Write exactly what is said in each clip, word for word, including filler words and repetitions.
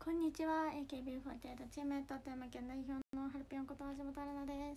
こんにちは。 エーケービーフォーティーエイト チーム富山県代表のハルピョンこと橋本アルナです。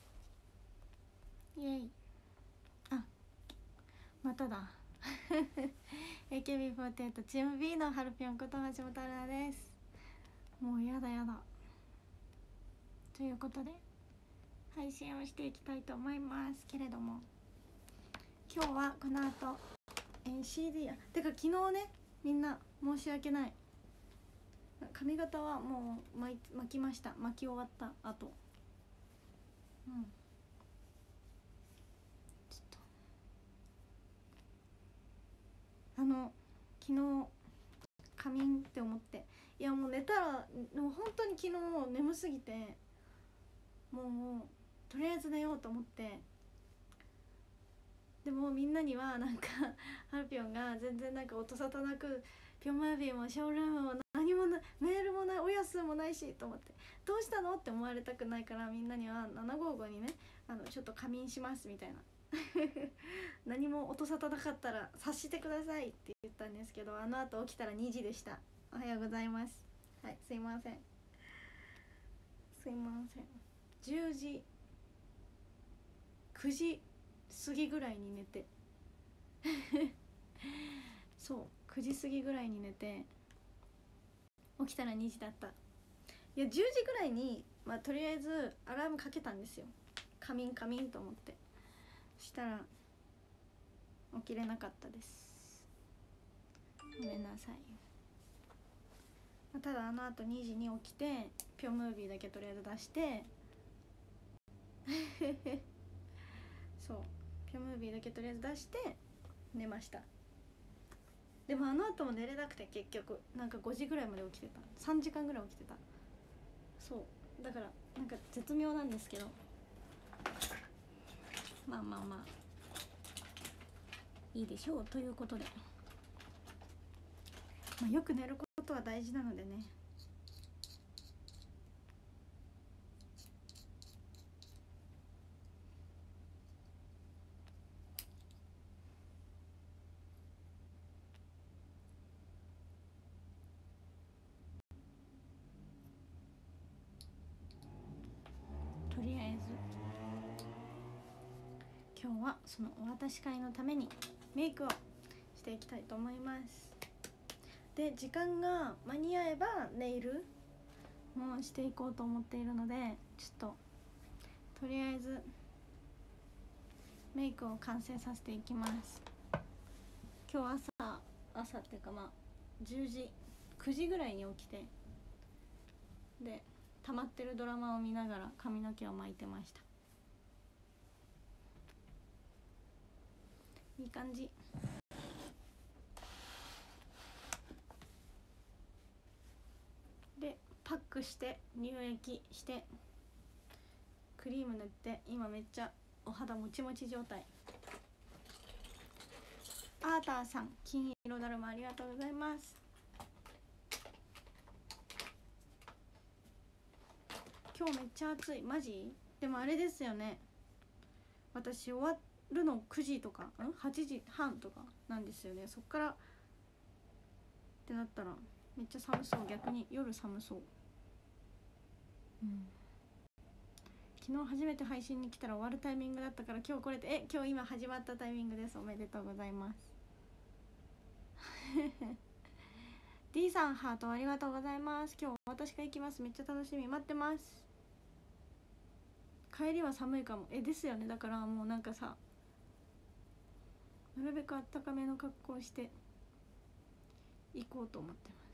イエイ。あ、まただエーケービーフォーティーエイト チーム B のハルピョンこと橋本アルナです。もうやだやだということで配信をしていきたいと思いますけれども、今日はこの後、えー、シーディー やてか昨日ね、みんな申し訳ない、髪型はもう巻きました。巻き終わった後、うんちょっとあの昨日仮眠って思って、いやもう寝たらもう本当に昨日眠すぎて、もうとりあえず寝ようと思って、でもみんなにはなんかハルピョンが全然なんか音沙汰なく、ピョンマービーもショールームも何もない、メールもない、おやすもないしと思って、どうしたのって思われたくないから、みんなにはななごーごにね、あのちょっと仮眠しますみたいな何も音沙汰なかったら察してくださいって言ったんですけど、あの後起きたらにじでした。おはようございます。はい、すいませんすいませんじゅうじくじ過ぎぐらいに寝てそうくじ過ぎぐらいに寝て、起きたらにじだった。いやじゅうじぐらいに、まあ、とりあえずアラームかけたんですよ。仮眠仮眠と思って。そしたら起きれなかったです。ごめんなさい。ただあのあとにじに起きて、ピョンムービーだけとりあえず出してそうピョンムービーだけとりあえず出して寝ました。でもあの後も寝れなくて、結局なんかごじぐらいまで起きてた。さんじかんぐらい起きてた。そうだからなんか絶妙なんですけど、まあまあまあいいでしょうということで、まあ、よく寝ることは大事なのでね。とりあえず今日はそのお渡し会のためにメイクをしていきたいと思います。で時間が間に合えばネイルもしていこうと思っているので、ちょっととりあえずメイクを完成させていきます。今日朝朝っていうかまあじゅうじくじぐらいに起きて、で溜まってるドラマを見ながら髪の毛を巻いてました。いい感じ。でパックして乳液してクリーム塗って、今めっちゃお肌もちもち状態。アーターさん、金色だるまありがとうございます。今日めっちゃ暑い。マジ？でもあれですよね、私終わるのくじとかんはちじはんとかなんですよね。そっからってなったらめっちゃ寒そう。逆に夜寒そう。うん、昨日初めて配信に来たら終わるタイミングだったから、今日これでえ今日今始まったタイミングです。おめでとうございますD さんハートありがとうございます。今日私が行きます。めっちゃ楽しみ。待ってます。帰りは寒いかも。えですよね。だからもうなんかさ、なるべくあったかめの格好をして行こうと思ってます。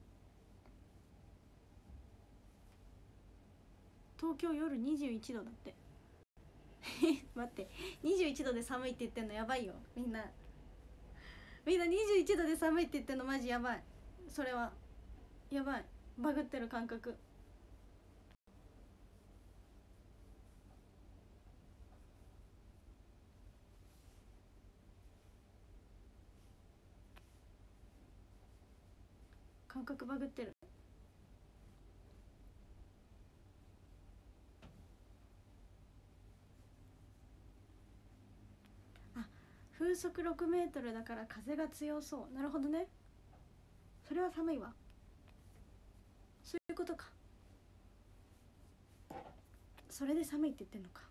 東京夜にじゅういちどだって待って、にじゅういちどで寒いって言ってんのやばいよ。みんなみんなにじゅういちどで寒いって言ってんのマジやばい。それはやばい。バグってる感覚。感覚バグってる。あ、風速ろくメートルだから風が強そう。なるほどね。それは寒いわ。 そういうことか。それで寒いって言ってんのか。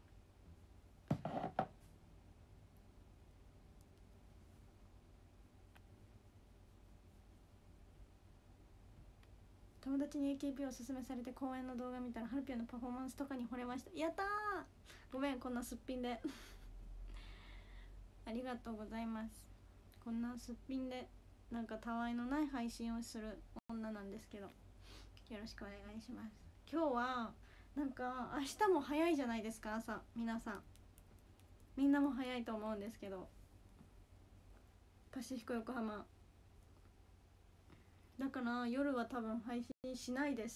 友達に エーケーピー をおすすめされて公演の動画見たらハルピョンのパフォーマンスとかに惚れました。やったー、ごめんこんなすっぴんでありがとうございます。こんなすっぴんでなんかたわいのない配信をする女なんですけど、よろしくお願いします。今日はなんか明日も早いじゃないですか。朝皆さんみんなも早いと思うんですけど、パシフィコ横浜だから夜は多分配信しないです。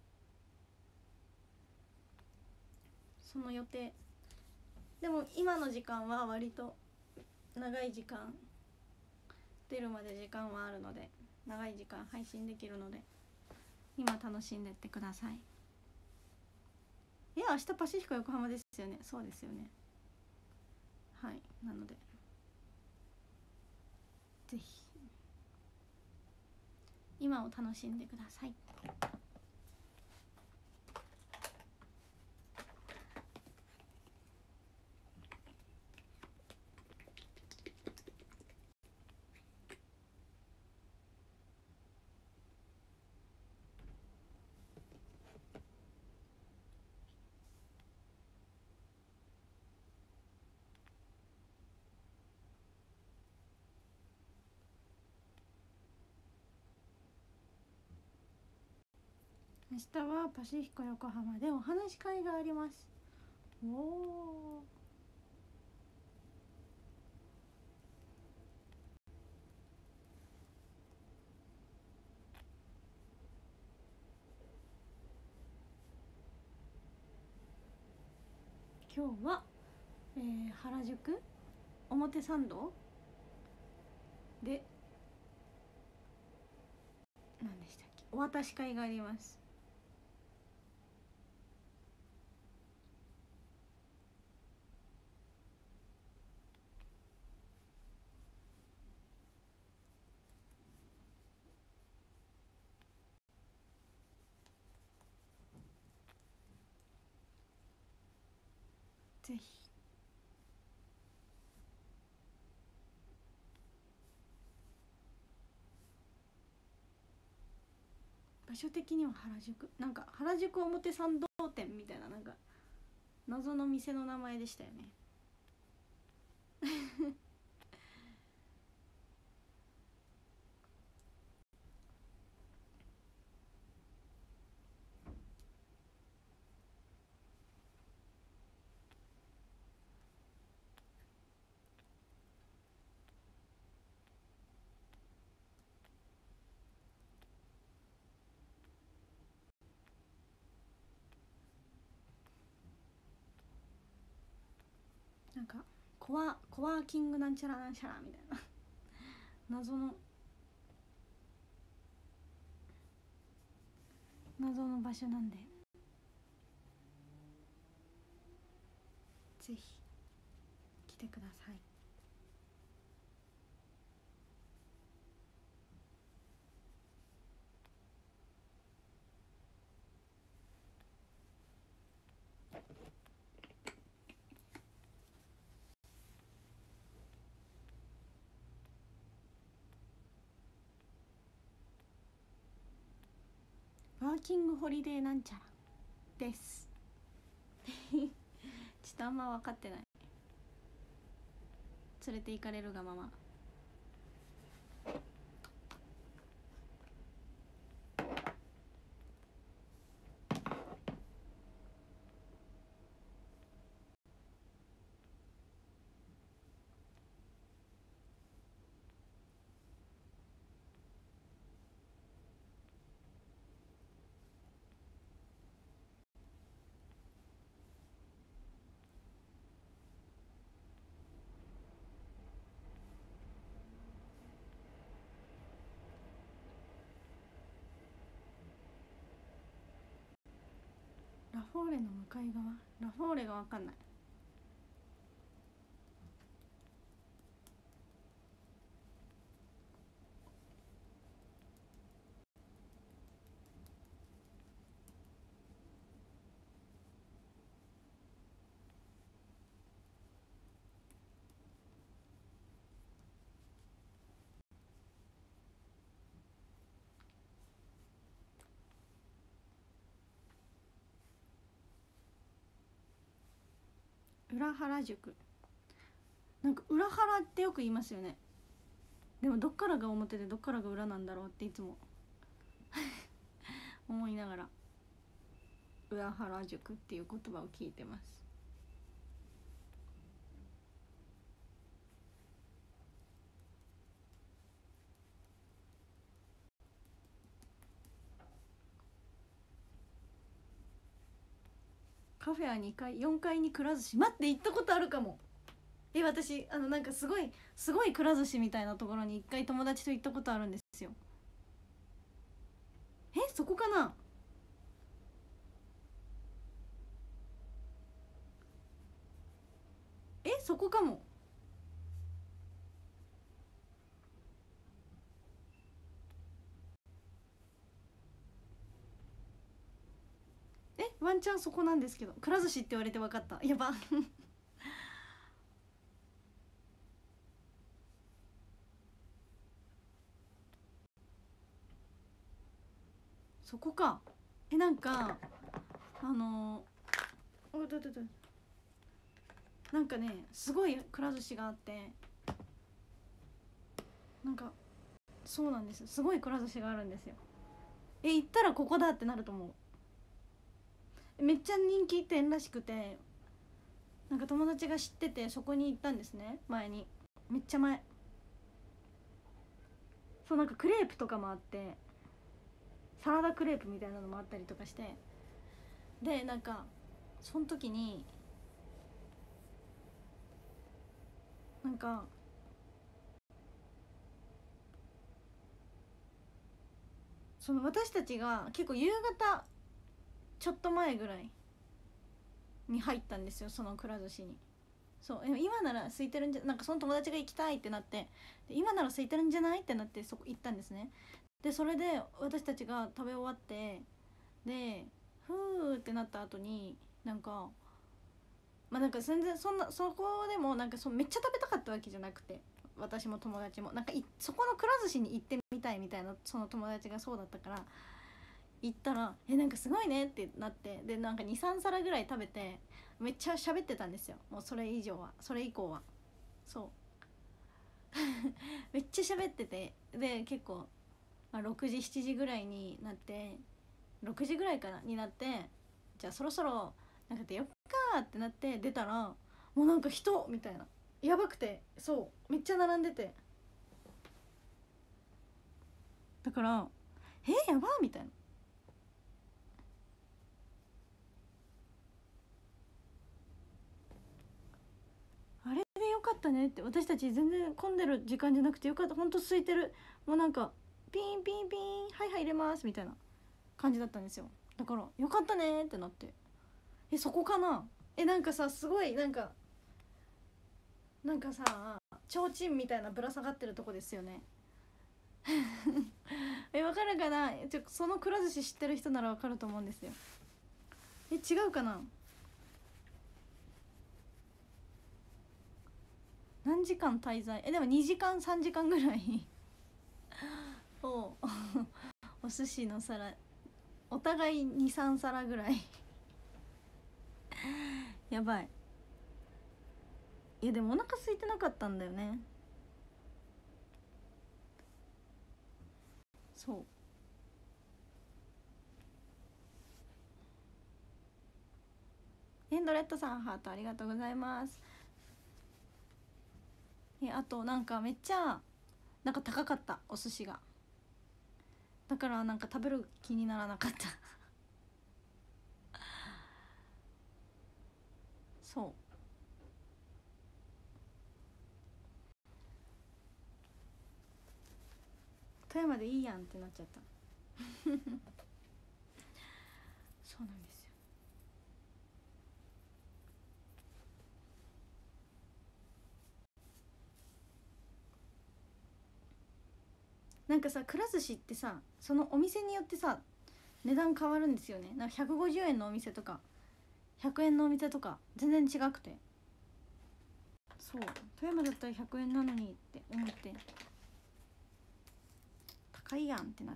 その予定でも今の時間は割と長い時間出るまで時間はあるので、長い時間配信できるので今楽しんでってください。いや明日パシフィコ横浜ですよね。そうですよね。はい、なのでぜひ今を楽しんでください。明日はパシフィコ横浜でお話し会があります。おお、今日は、えー、原宿表参道で何でしたっけ、お渡し会があります。ぜひ場所的には原宿、なんか原宿表参道店みたいな、なんか謎の店の名前でしたよねなんかコワコワーキングなんちゃらなんちゃらみたいな謎の謎の場所なんで、ぜひ来てください。ワーキングホリデーなんちゃらですちょっとあんま分かってない。連れて行かれるがまま。ラフォーレの向かい側、ラフォーレが分かんない。 裏原宿、なんか裏原ってよく言いますよね。でもどっからが表でどっからが裏なんだろうっていつも思いながら裏原宿っていう言葉を聞いてます。カフェはにかい、よんかいにくら寿司、待って行ったことあるかも。え、私あのなんかすごいすごいくら寿司みたいなところに一回友達と行ったことあるんですよ。え、そこかな。え、そこかも。え、ワンチャンそこなんですけど、くら寿司って言われて分かった。やばそこか。え、なんかあのー、おどどどなんかね、すごいくら寿司があって、なんかそうなんですよ、すごいくら寿司があるんですよ。え、行ったらここだってなると思う。めっちゃ人気店らしくて、なんか友達が知っててそこに行ったんですね、前に。めっちゃ前。そう、なんかクレープとかもあって、サラダクレープみたいなのもあったりとかして、でなんかその時になんかその私たちが結構夕方ちょっと前ぐらいに入ったんですよ、そのくら寿司に。そう、今なら空いてるんじゃ、なんかその友達が行きたいってなって、で今なら空いてるんじゃないってなって、そこ行ったんですね。でそれで私たちが食べ終わって、でふーってなった後になんか、まあなんか全然そんな、そこでもなんかそめっちゃ食べたかったわけじゃなくて、私も友達もなんかいそこのくら寿司に行ってみたいみたいな、その友達がそうだったから行ったら、えなんかすごいねってなって、でなんかにさん皿ぐらい食べて、めっちゃ喋ってたんですよ。もうそれ以上は、それ以降はそうめっちゃ喋ってて、で結構、まあ、ろくじしちじぐらいになって、ろくじぐらいかなになって、じゃあそろそろなんか出よっかってなって出たら、もうなんか人みたいな、やばくて、そうめっちゃ並んでて、だからえー、やばみたいな。あれでよかったねって、私たち全然混んでる時間じゃなくてよかった、ほんと空いてる、もうなんかピンピンピン、はいはい入れますみたいな感じだったんですよ。だからよかったねってなって、えそこかな。えなんかさ、すごいなんかなんかさ、提灯みたいなぶら下がってるとこですよねえわかるかな、ちょそのくら寿司知ってる人ならわかると思うんですよ。え違うかな。何時間滞在、えでもにじかんさんじかんぐらいをお寿司の皿、お互いにさん皿ぐらいやばい。いやでもお腹空いてなかったんだよね。そうエンドレッドさんハートありがとうございます。えあとなんかめっちゃなんか高かったお寿司が、だからなんか食べる気にならなかったそう富山でいいやんってなっちゃったそうなんですよ。なんかさ、くら寿司ってさ、そのお店によってさ値段変わるんですよね。なんかひゃくごじゅうえんのお店とかひゃくえんのお店とか全然違くて、そう富山だったらひゃくえんなのにって思って、高いやんってなって、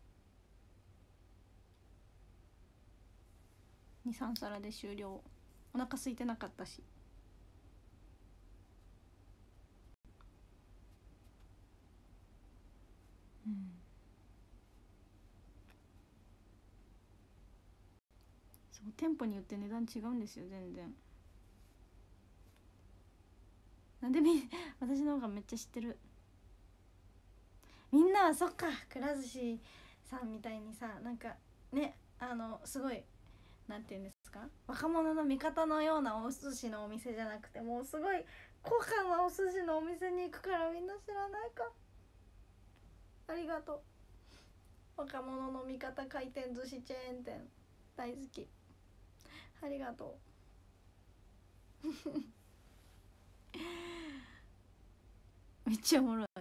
にさん皿で終了。 お腹空いてなかったし。うん、そう店舗によって値段違うんですよ全然。なんでみ私の方がめっちゃ知ってる。みんなはそっか、くら寿司さんみたいにさ、なんかね、あのすごいなんていうんですか、若者の味方のようなお寿司のお店じゃなくて、もうすごい高価なお寿司のお店に行くから、みんな知らないか。ありがとう。若者の味方回転寿司チェーン店大好き、ありがとうめっちゃおもろい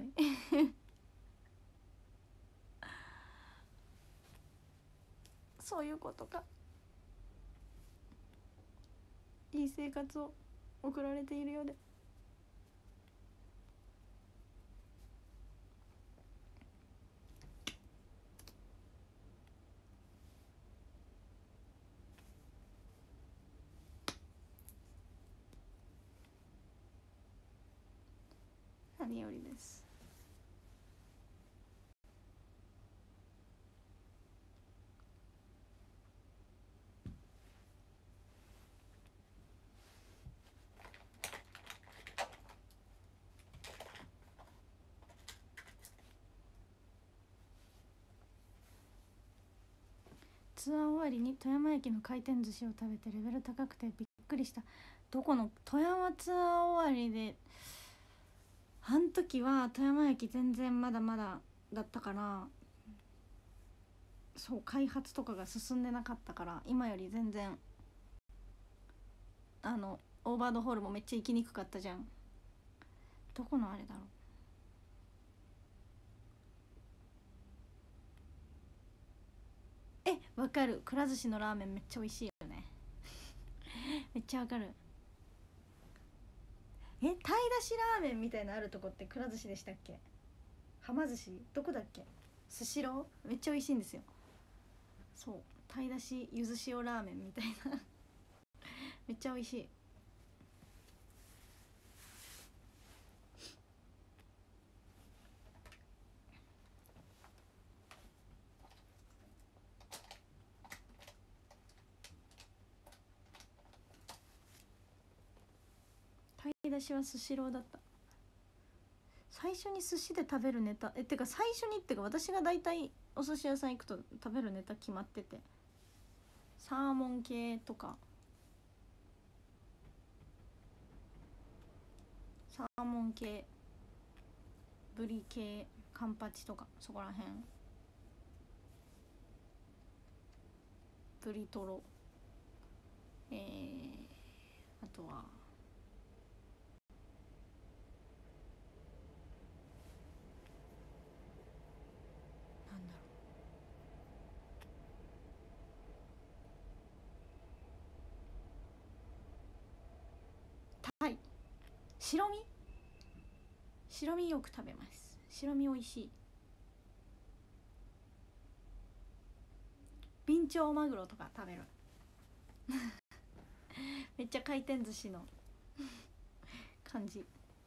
そういうことか。いい生活を送られているようで。何よりです。ツアー終わりに富山駅の回転寿司を食べてレベル高くてびっくりした。どこの富山ツアー終わりで、あん時は富山駅全然まだまだだったから、そう開発とかが進んでなかったから、今より全然あのオーバードホールもめっちゃ行きにくかったじゃん。どこのあれだろう。え、わかる。くら寿司のラーメンめっちゃ美味しいよねめっちゃわかる。え、鯛だしラーメンみたいなあるとこってくら寿司でしたっけ？はま寿司どこだっけ？スシローめっちゃ美味しいんですよ。そう鯛だしゆず塩ラーメンみたいなめっちゃ美味しい。鯛だしはスシローだった。最初に寿司で食べるネタ、えってか最初にってか私が大体お寿司屋さん行くと食べるネタ決まってて、サーモン系とか、サーモン系、ブリ系、カンパチとかそこらへん、ブリトロ、えー、あとはなんだろう、タイ、白身、白身よく食べます。白身美味しい。ビンチョウマグロとか食べるめっちゃ回転寿司の感じ。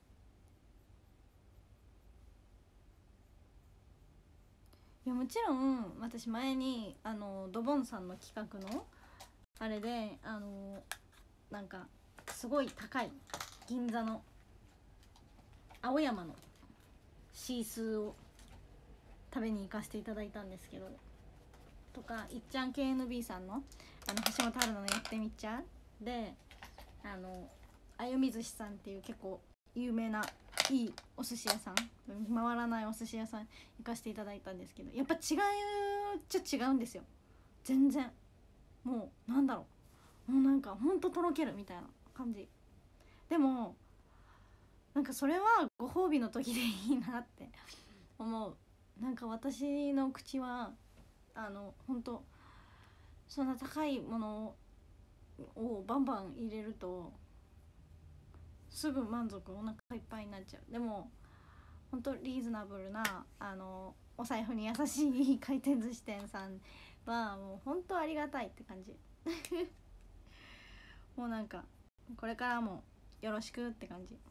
いやもちろん私前にあのドボンさんの企画のあれであのなんかすごい高い銀座の青山のシースーを食べに行かせていただいたんですけど、とかいっちゃん ケーエヌビー さんのあの橋本春菜のやってみっちゃで、あのあゆみ寿司さんっていう結構有名ないいお寿司屋さん、回らないお寿司屋さん行かせていただいたんですけど、やっぱ違うっちゃ違うんですよ全然。もうなんだろう、もうなんかほんととろけるみたいな感じ。でもなんかそれはご褒美の時でいいなって思う。なんか私の口はあのほんとそんな高いものをバンバン入れるとすぐ満足、お腹いっぱいになっちゃう。でもほんとリーズナブルなあのお財布に優しい回転寿司店さんはもうほんとありがたいって感じもうなんかこれからもよろしくって感じ、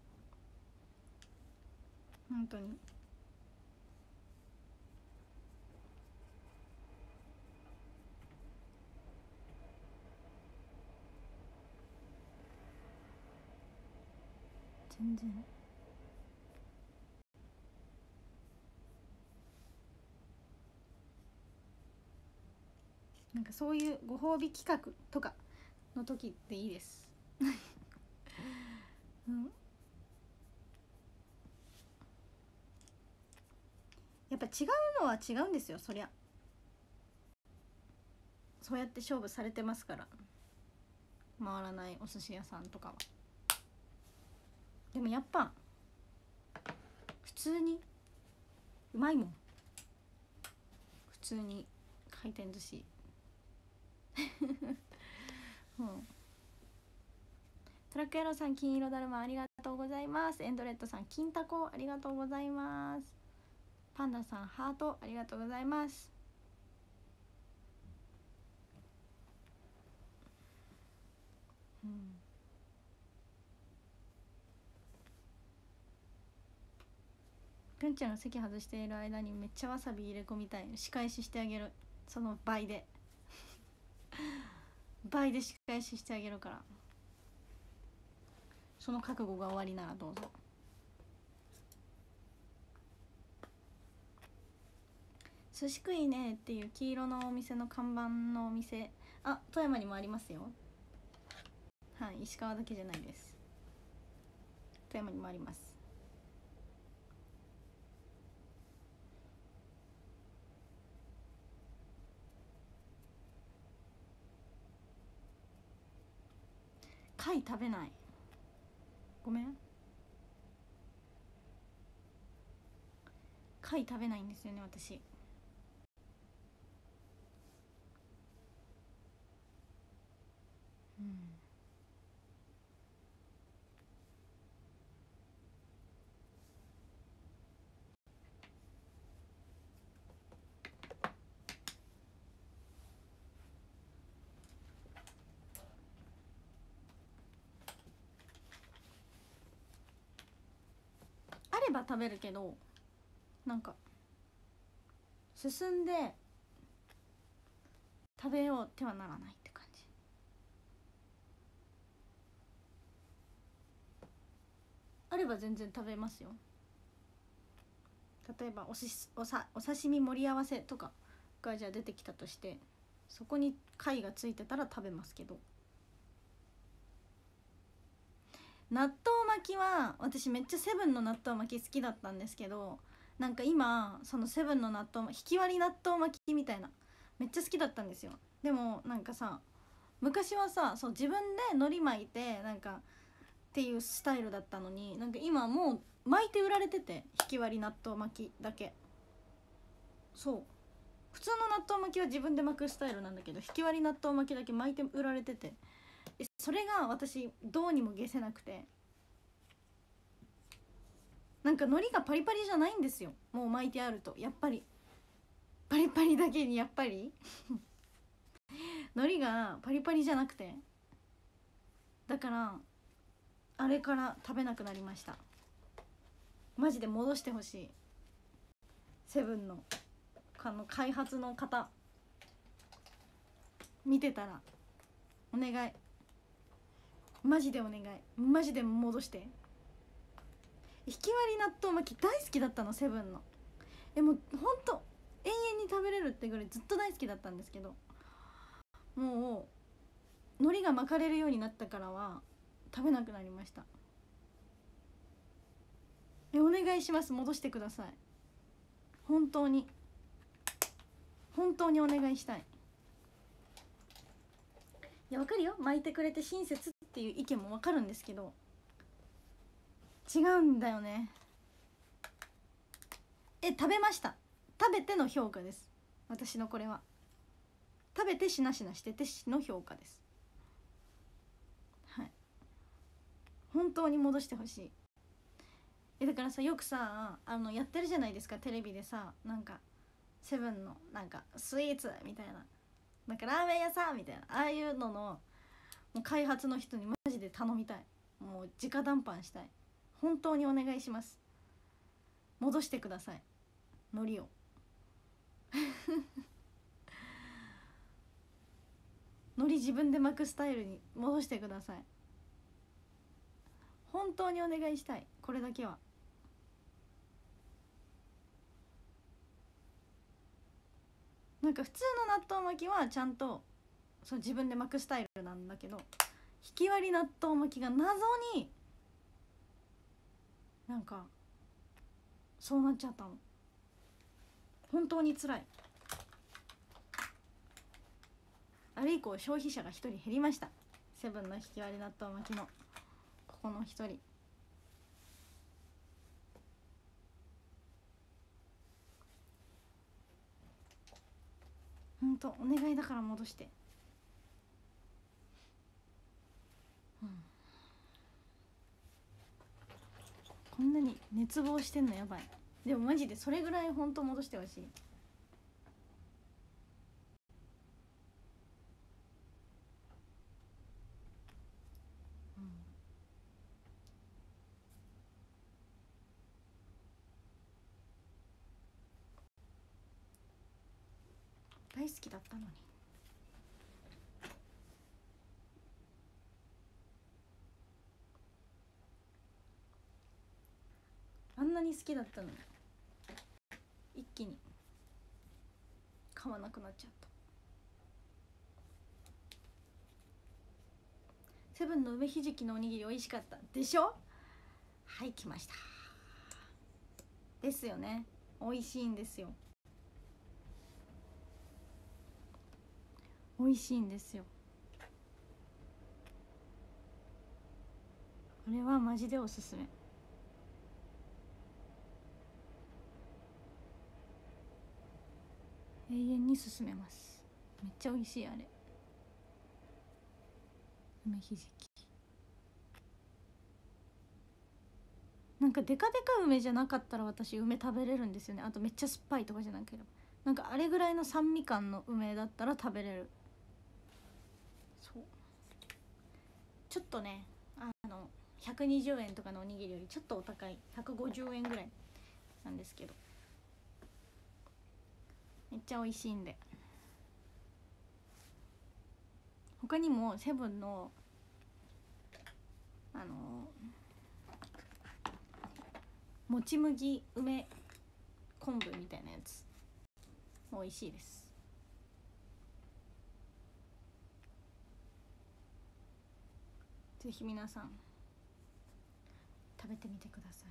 本当に。全然なんかそういうご褒美企画とかの時でいいですうん、やっぱ違うのは違うんですよ、そりゃ。そうやって勝負されてますから、回らないお寿司屋さんとかは。でもやっぱ普通にうまいもん、普通に回転寿司うん、トラックエローさん金色だるまありがとうございます。エンドレッドさん金タコありがとうございます。パンダさんハートありがとうございます。うん、ぴょんちゃんが席外している間にめっちゃわさび入れ込みたい。仕返ししてあげる、その倍で倍で仕返ししてあげるから、その覚悟が終わりならどうぞ。寿司食いねっていう黄色のお店の看板のお店、あ、富山にもありますよ。はい、石川だけじゃないです、富山にもあります。貝食べない、ごめん、貝食べないんですよね私。うん、あれば食べるけど、なんか進んで食べようってはならないって感じ。あれば全然食べますよ。例えばおしおさお刺身盛り合わせとかがじゃあ出てきたとして、そこに貝がついてたら食べますけど。納豆巻きは私めっちゃセブンの納豆巻き好きだったんですけど、なんか今そのセブンの納豆引き割り納豆巻きみたいなめっちゃ好きだったんですよ。でもなんかさ、昔はさ、そう自分で海苔巻いてなんかっていうスタイルだったのに、なんか今もう巻いて売られてて、引き割り納豆巻きだけ。そう普通の納豆巻きは自分で巻くスタイルなんだけど、引き割り納豆巻きだけ巻いて売られてて、それが私どうにも解せなくて、なんか海苔がパリパリじゃないんですよ、もう巻いてあると。やっぱりパリパリだけにやっぱり海苔がパリパリじゃなくて、だからあれから食べなくなりました。マジで戻してほしい。セブンのあの開発の方見てたらお願い、マジでお願い、マジで戻して。引き割り納豆巻き大好きだったの、セブンの。えもうほんと永遠に食べれるってぐらいずっと大好きだったんですけど、もう海苔が巻かれるようになったからは食べなくなりました。えお願いします、戻してください。本当に本当にお願いしたい。いやわかるよ、巻いてくれて親切っていう意見もわかるんですけど、違うんだよね。え食べました、食べての評価です。私のこれは食べてしなしなしてての評価です。はい、本当に戻してほしい。えだからさ、よくさあのやってるじゃないですか、テレビでさ、なんかセブンのなんかスイーツみたいな、なんかラーメン屋さんみたいな、ああいうののもう開発の人にマジで頼みたい。もう直談判したい。本当にお願いします。戻してください、海苔を海苔自分で巻くスタイルに戻してください。本当にお願いしたい、これだけは。なんか普通の納豆巻きはちゃんとそう自分で巻くスタイルなんだけど、ひき割り納豆巻きが謎になんかそうなっちゃったの。本当につらい。あれ以降消費者がひとり減りました。セブンのひき割り納豆巻きのここのひとり。ほんとお願いだから戻して、うん、こんなに熱望してんのやばい。でもマジでそれぐらいほんと戻してほしい。大好きだったのに。あんなに好きだったのに一気に買わなくなっちゃった。セブンの梅ひじきのおにぎり美味しかったでしょ。はい来ました。ですよね、美味しいんですよ。美味しいんですよ。これはマジでおすすめ。永遠に勧めます。めっちゃ美味しい。あれ梅ひじきなんかデカデカ梅じゃなかったら私梅食べれるんですよね。あとめっちゃ酸っぱいとかじゃなければ、なんかあれぐらいの酸味感の梅だったら食べれる。そうちょっとね、あのひゃくにじゅうえんとかのおにぎりよりちょっとお高いひゃくごじゅうえんぐらいなんですけど、めっちゃ美味しいんで。他にもセブンのあのもち麦梅昆布みたいなやつも美味しいです。ぜひ皆さん食べてみてください。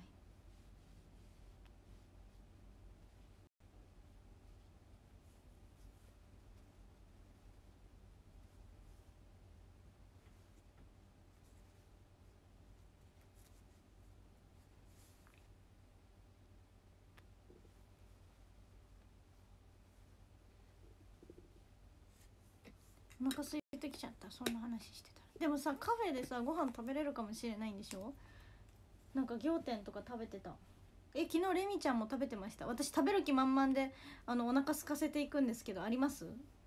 お腹空いてきちゃった、そんな話してたら。でもさ、カフェでさご飯食べれるかもしれないんでしょ。なんか仰天とか食べてた。え、昨日レミちゃんも食べてました。私食べる気満々であのお腹空かせていくんですけど、あります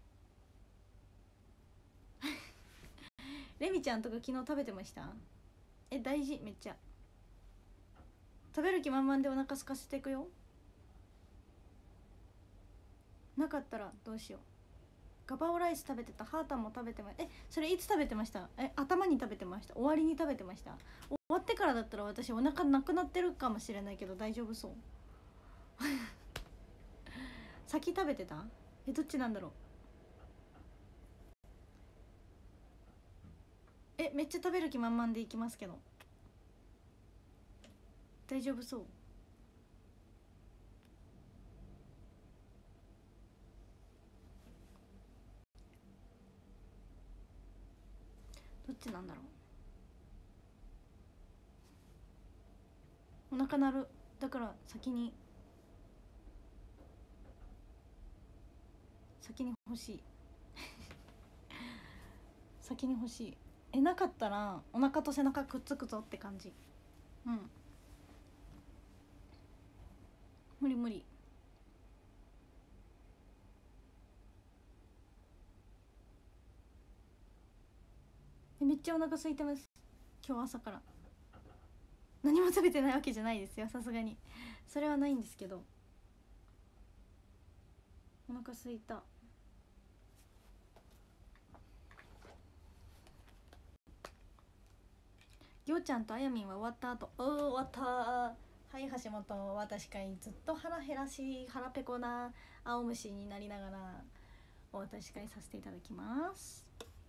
レミちゃんとか昨日食べてました。え、大事。めっちゃ食べる気満々でお腹空かせていくよ。なかったらどうしよう。ガパオライス食べてた。ハータンも食べてました。え、それいつ食べてました。え、頭に食べてました。終わりに食べてました。終わってからだったら私お腹なくなってるかもしれないけど大丈夫そう先食べてた。え、どっちなんだろう。え、めっちゃ食べる気満々でいきますけど大丈夫そう。どっちなんだろう。お腹鳴る。だから先に先に欲しい先に欲しい。え、なかったらお腹と背中くっつくぞって感じ。うん、無理無理。え、 めっちゃお腹空いてます。今日朝から何も食べてないわけじゃないですよ、さすがにそれはないんですけど、お腹空いた。ぎょうちゃんとあやみんは終わった後、おー終わった。はい橋本は確かにずっと腹減らし腹ペコな青虫になりながらお渡し会させていただきます。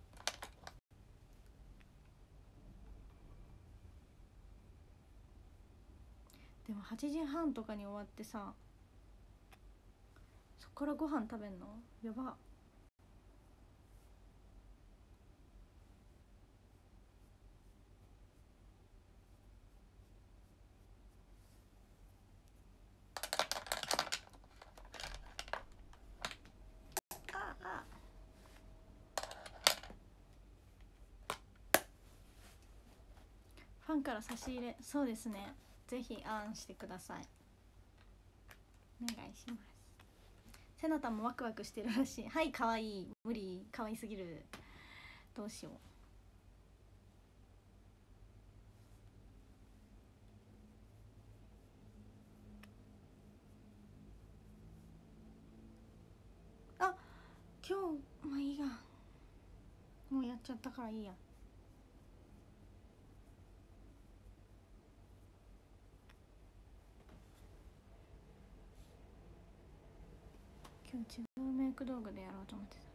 でもはちじはんとかに終わってさ、そっからご飯食べんのやば。ああ、ファンから差し入れ、そうですね、ぜひあんしてください、お願いします。せなたもワクワクしてるらしい。はい、かわいい、無理、かわいすぎる、どうしよう。あ、今日まあいいや、もうやっちゃったからいいや。今日違うメイク道具でやろうと思ってた。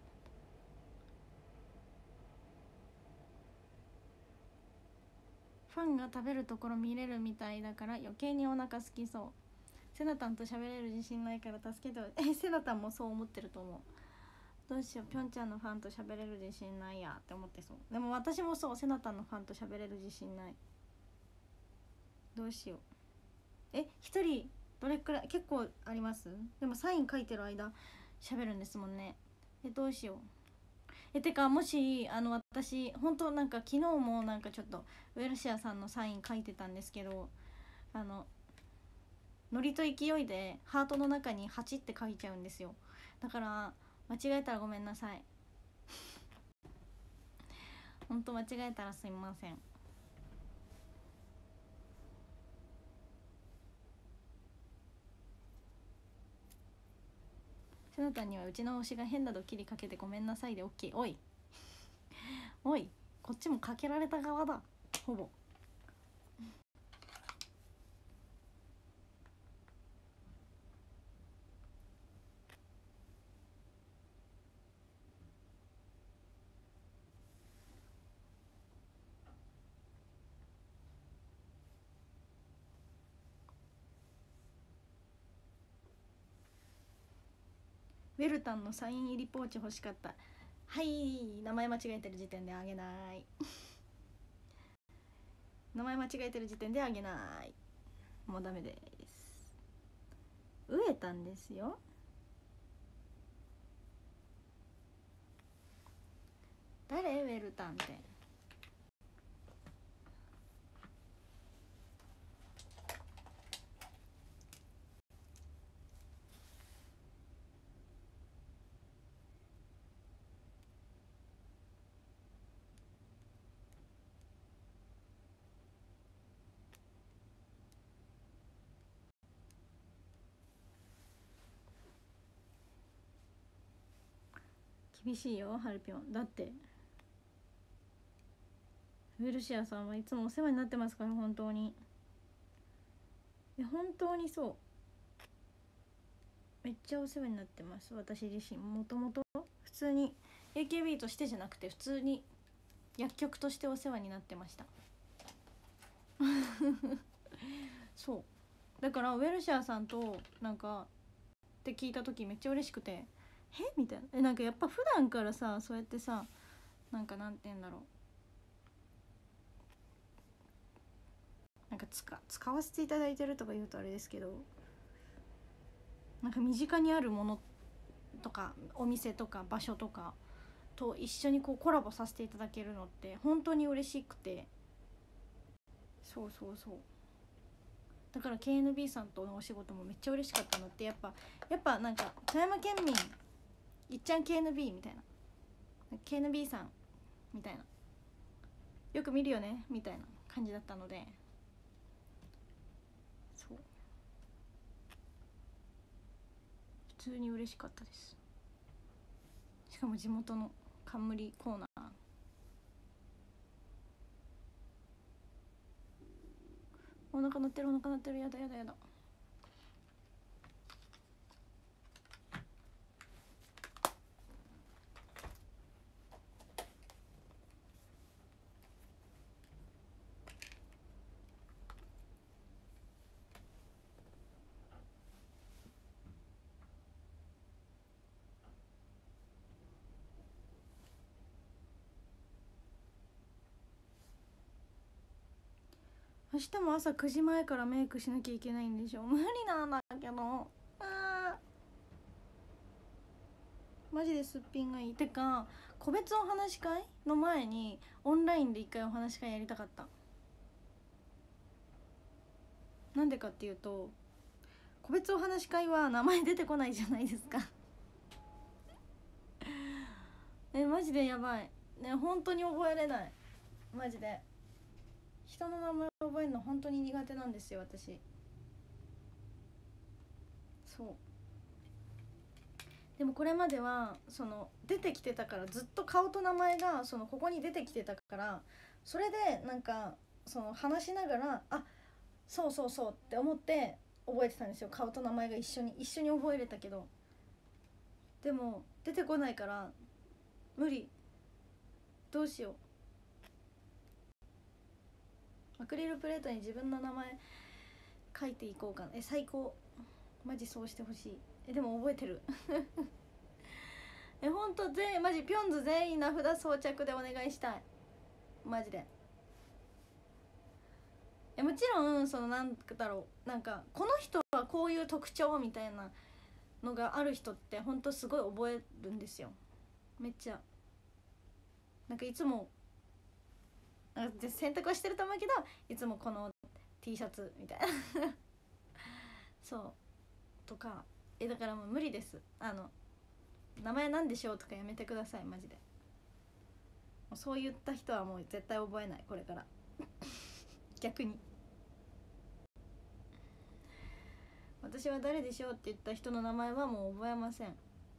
ファンが食べるところ見れるみたいだから余計にお腹空きそう。セナタンと喋れる自信ないから助けて。え、セナタンもそう思ってると思う。どうしよう、ぴょんちゃんのファンと喋れる自信ないやって思ってそう。でも私もそう、セナタンのファンと喋れる自信ない。どうしよう。え、一人どれくらい、結構あります？でもサイン書いてる間喋るんですもんね。え、どうしよう。え、てかもしあの私本当なんか昨日もなんかちょっとウェルシアさんのサイン書いてたんですけど、あのノリと勢いでハートの中にはちって書いちゃうんですよ。だから間違えたらごめんなさい。ほんと間違えたらすみません。セナタンにはうちの推しが変なドッキリかけてごめんなさいで OK。 おいおい、こっちもかけられた側だ、ほぼ。ウェルタンのサイン入りポーチ欲しかった。はい、名前間違えてる時点であげない名前間違えてる時点であげない、もうダメです。飢えたんですよ。誰ウェルタンって。厳しいよハルピョン。だってウェルシアさんはいつもお世話になってますから、本当に。え、本当にそう、めっちゃお世話になってます、私自身。もともと普通に エーケービー としてじゃなくて普通に薬局としてお世話になってましたそうだからウェルシアさんとなんかって聞いた時めっちゃ嬉しくて、えみたいな。え、なんかやっぱ普段からさ、そうやってさ、なんかなんて言うんだろう、なんか使使わせていただいてるとか言うとあれですけど、なんか身近にあるものとかお店とか場所とかと一緒にこうコラボさせていただけるのって本当に嬉しくて、そうそうそう、だから ケーエヌビー さんとのお仕事もめっちゃ嬉しかったのって、やっぱやっぱなんか富山県民いっちゃん ケーエヌビー みたいな、 ケーエヌビー さんみたいなよく見るよねみたいな感じだったので、そう普通に嬉しかったです。しかも地元の冠コーナー、お腹鳴ってるお腹鳴ってる、やだやだやだ。明日も朝くじまえからメイクしなきゃいけないんでしょ。無理なんだけど、あマジですっぴんがいい。てか個別お話し会の前にオンラインで一回お話し会やりたかった。なんでかっていうと、個別お話し会は名前出てこないじゃないですかえマジでやばいね、本当に覚えれない。マジで人の名前覚えるの本当に苦手なんですよ私。そうでもこれまではその出てきてたから、ずっと顔と名前がそのここに出てきてたから、それでなんかその話しながら、あそうそうそうって思って覚えてたんですよ。顔と名前が一緒に一緒に覚えれたけど、でも出てこないから無理。どうしよう。アクリルプレートに自分の名前書いていこうかな。え最高、マジそうしてほしい。えでも覚えてるえほんと全員マジピョンズ全員名札装着でお願いしたいマジで。えもちろんそのなんだろう、なんかこの人はこういう特徴みたいなのがある人ってほんとすごい覚えるんですよ。めっちゃなんかいつもなんか洗濯はしてると思うけど、いつもこの T シャツみたいなそうとか。えだからもう無理です。あの名前なんでしょうとかやめてくださいマジで。もうそう言った人はもう絶対覚えないこれから逆に私は誰でしょうって言った人の名前はもう覚えません。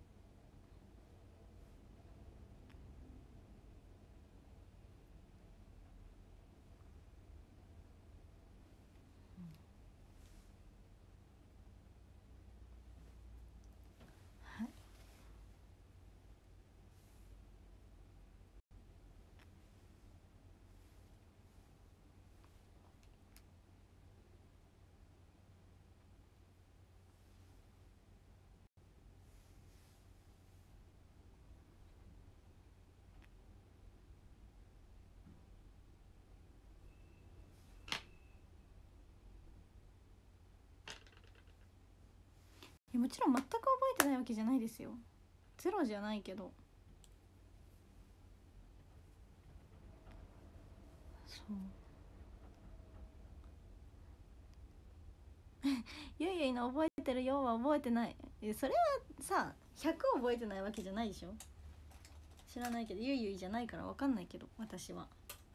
もちろん全く覚えてないわけじゃないですよ。ゼロじゃないけど、そうゆいゆいの覚えてるよは覚えてない。それはさひゃく覚えてないわけじゃないでしょ。知らないけど、ゆいゆいじゃないから分かんないけど私は。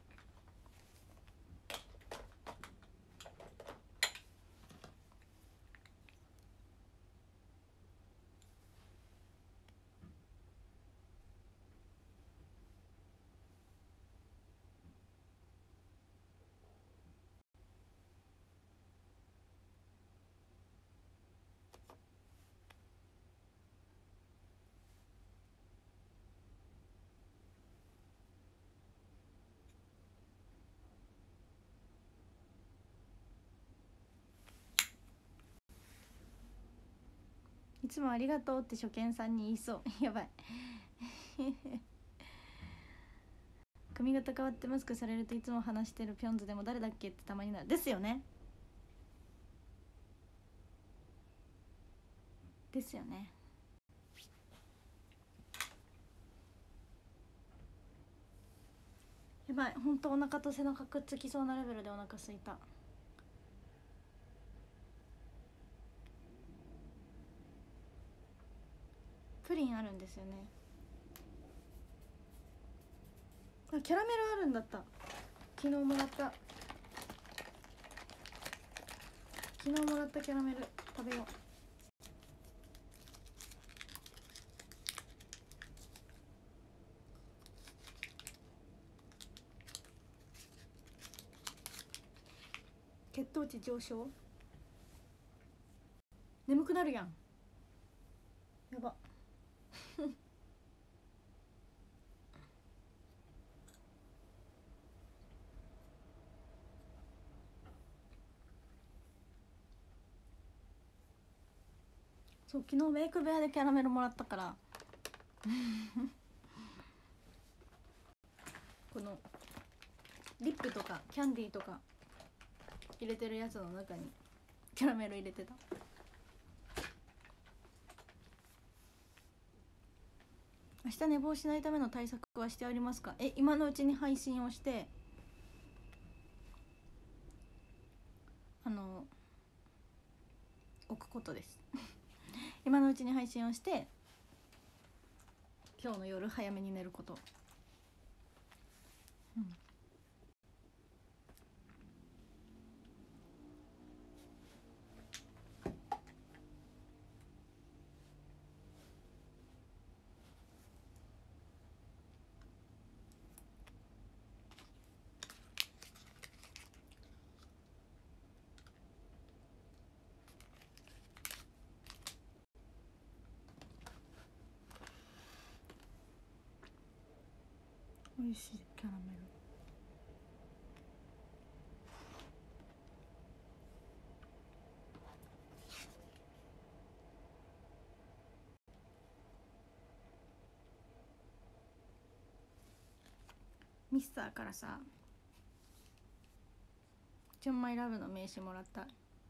いつもありがとうって初見さんに言いそうやばい髪型変わってマスクされるといつも話してるピョンズでも誰だっけってたまになる。ですよねですよね。やばい、ほんとお腹と背中くっつきそうなレベルでお腹すいた。プリンあるんですよね。あキャラメルあるんだった。 昨日もらった昨日もらったキャラメル食べよう。血糖値上昇、眠くなるやん、やばそう、昨日メイク部屋でキャラメルもらったからこのリップとかキャンディーとか入れてるやつの中にキャラメル入れてた。明日寝坊しないための対策はしてありますか？え、今のうちに配信をしてあの置くことです今のうちに配信をして今日の夜早めに寝ること。うん、美味しいキャラメル。ミスターからさジョンマイラブの名刺もらった。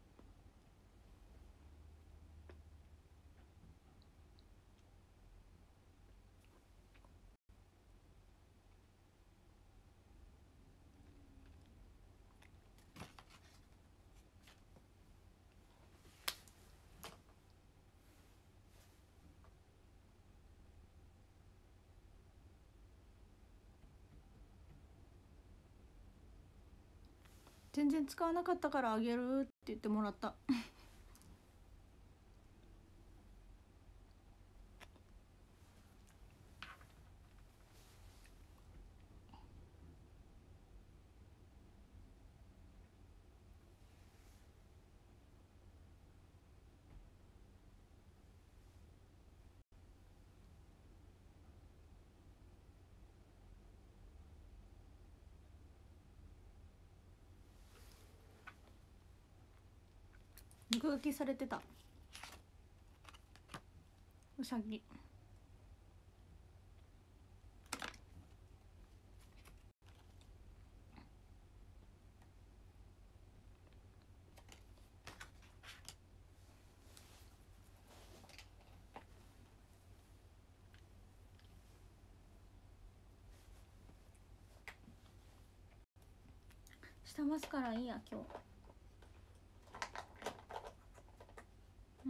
全然使わなかったからあげるって言ってもらった落書きされてたうさぎ。下マスカラいいや今日。うん、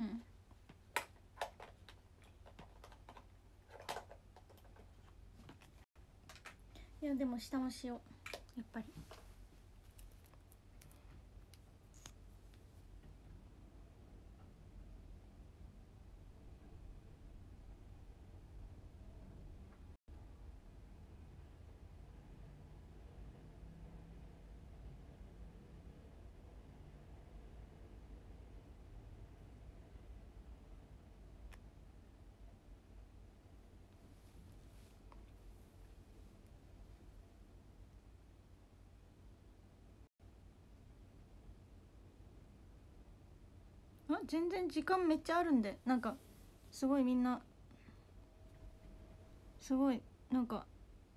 いやでも下もしようやっぱり。あ、全然時間めっちゃあるんで、なんかすごいみんなすごいなんか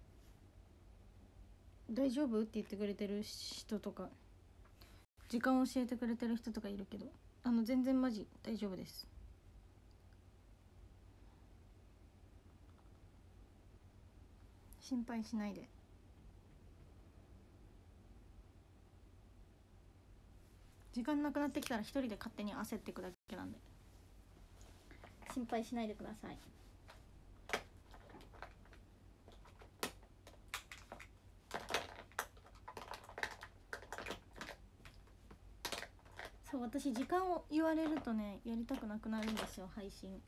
大丈夫って言ってくれてる人とか時間を教えてくれてる人とかいるけど、あの全然マジ大丈夫です。心配しないで。時間なくなってきたら一人で勝手に焦っていくだけなんで心配しないでください。 そう、私時間を言われるとねやりたくなくなるんですよ、配信。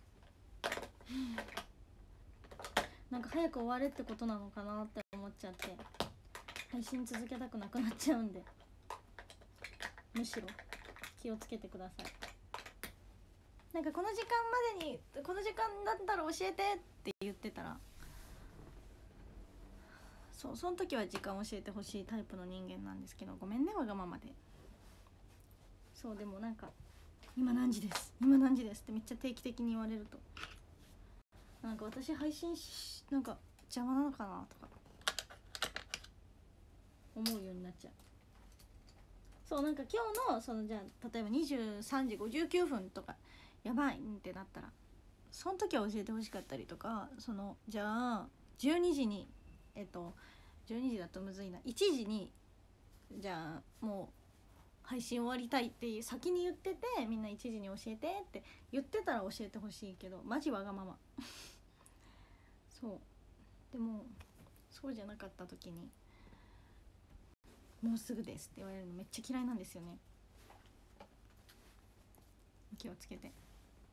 なんか早く終われってことなのかなって思っちゃって、配信続けたくなくなっちゃうんで、むしろ気をつけてください。なんかこの時間までにこの時間だったら教えてって言ってたら、そう、その時は時間教えてほしいタイプの人間なんですけど、ごめんねわがままで。そう、でもなんか今何時です今何時ですってめっちゃ定期的に言われると、なんか私配信しなんか邪魔なのかなとか思うようになっちゃう。そう、なんか今日のそのじゃあ例えばにじゅうさんじごじゅうきゅうふんとかやばいってなったら、その時は教えてほしかったりとか、そのじゃあじゅうにじにえっとじゅうにじだとむずいな、いちじにじゃあもう配信終わりたいって先に言ってて、みんないちじに教えてって言ってたら教えてほしいけど、マジわがまま。そうでもそうじゃなかった時にもうすぐですって言われるのめっちゃ嫌いなんですよね。気をつけて。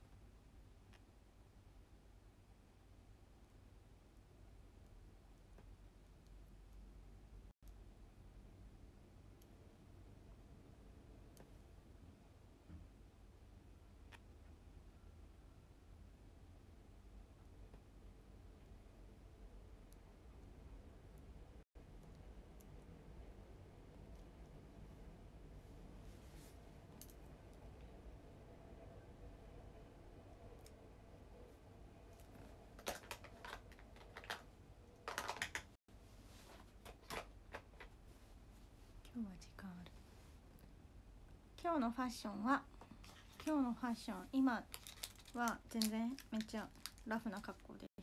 今日は時間ある。今日のファッションは今日のファッション今は全然めっちゃラフな格好です。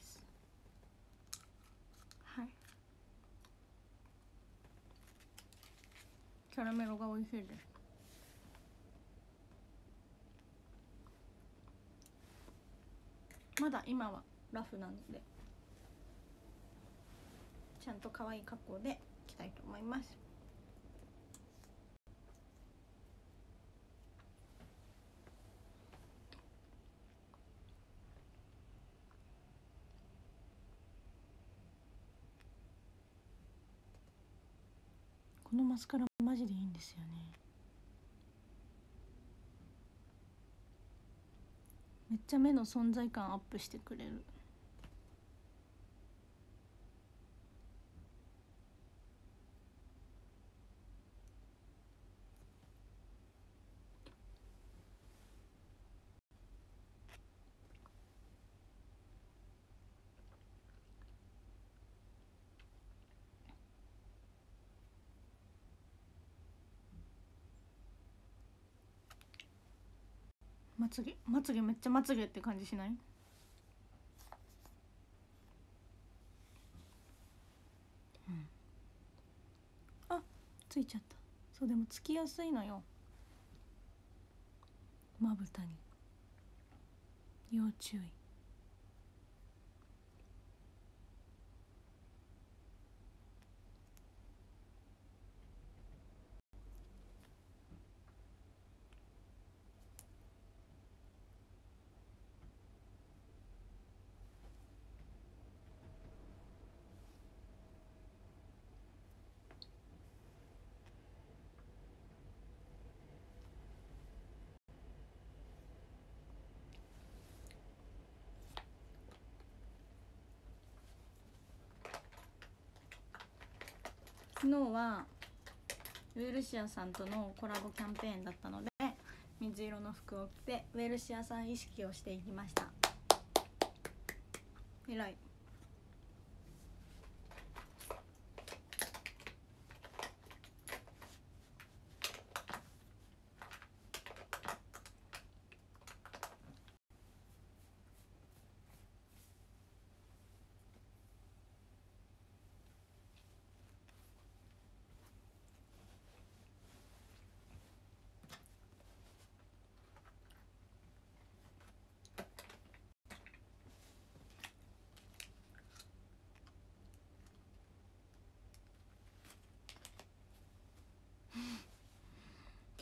はい、キャラメルが美味しいです。まだ今はラフなのでちゃんと可愛い格好でいきたいと思います。このマスカラマジでいいんですよね。めっちゃ目の存在感アップしてくれる。まつげまつげめっちゃまつげって感じしない？うん、あ、ついちゃった。そう、でもつきやすいのよ、まぶたに。要注意。昨日はウェルシアさんとのコラボキャンペーンだったので、水色の服を着てウェルシアさん意識をしていきました。えらい。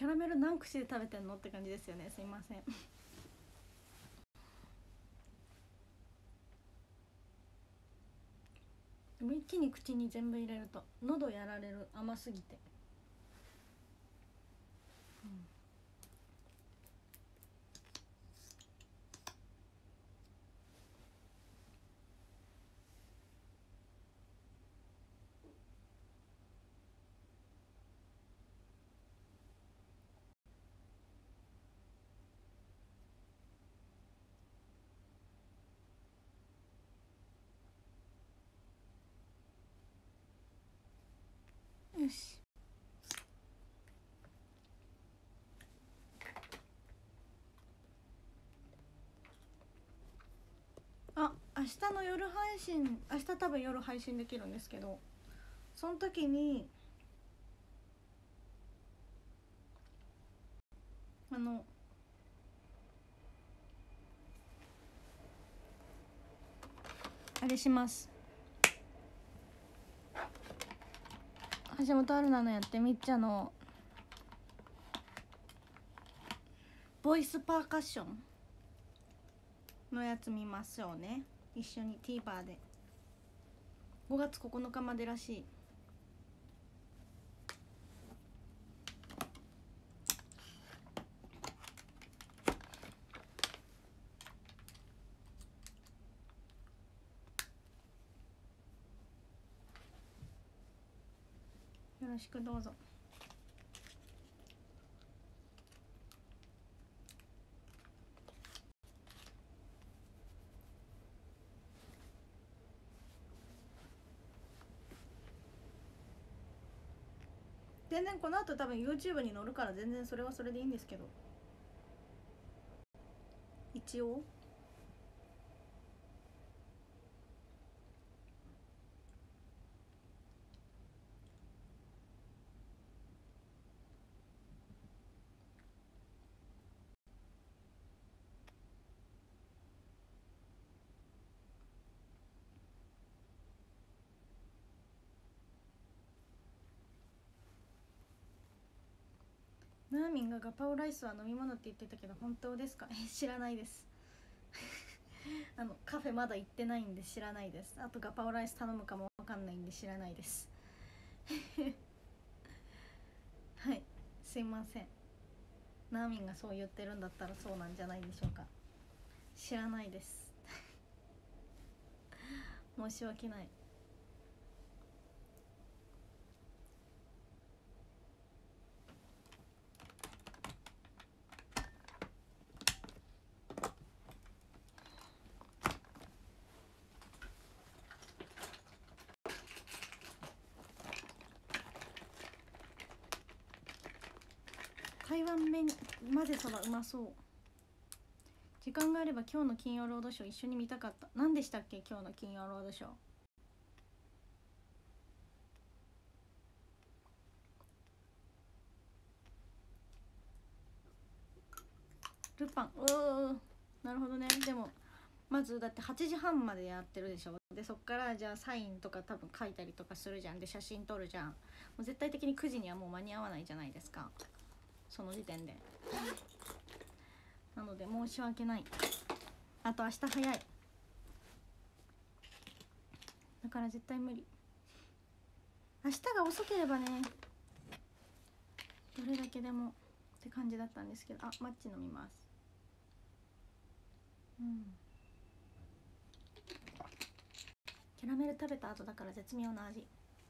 キャラメル何口で食べてんのって感じですよね。すいません。でも一気に口に全部入れると喉やられる、甘すぎて。よし。あ、明日の夜配信、明日多分夜配信できるんですけど、その時にあのあれします。橋本春菜のやってみっちゃのボイスパーカッションのやつ見ましょうね、一緒に TVer で。ごがつここのかまでらしい。よろしくどうぞ。全然この後多分 YouTube に載るから全然それはそれでいいんですけど、一応ナーミンがガパオライスは飲み物って言ってたけど本当ですか？え、知らないですあのカフェまだ行ってないんで知らないです。あとガパオライス頼むかもわかんないんで知らないですはい、すいません。ナーミンがそう言ってるんだったらそうなんじゃないでしょうか。知らないです申し訳ない。台湾麺混ぜそばうまそう。時間があれば今日の金曜ロードショー一緒に見たかった。何でしたっけ今日の金曜ロードショー。ルパン。うー、なるほどね。でもまずだってはちじはんまでやってるでしょ。でそっからじゃあサインとか多分書いたりとかするじゃん。で写真撮るじゃん。もう絶対的にくじにはもう間に合わないじゃないですか、その時点で。なので申し訳ない。あと明日早いだから絶対無理。明日が遅ければねどれだけでもって感じだったんですけど。あ、マッチ飲みます。うん、キャラメル食べた後だから絶妙な味。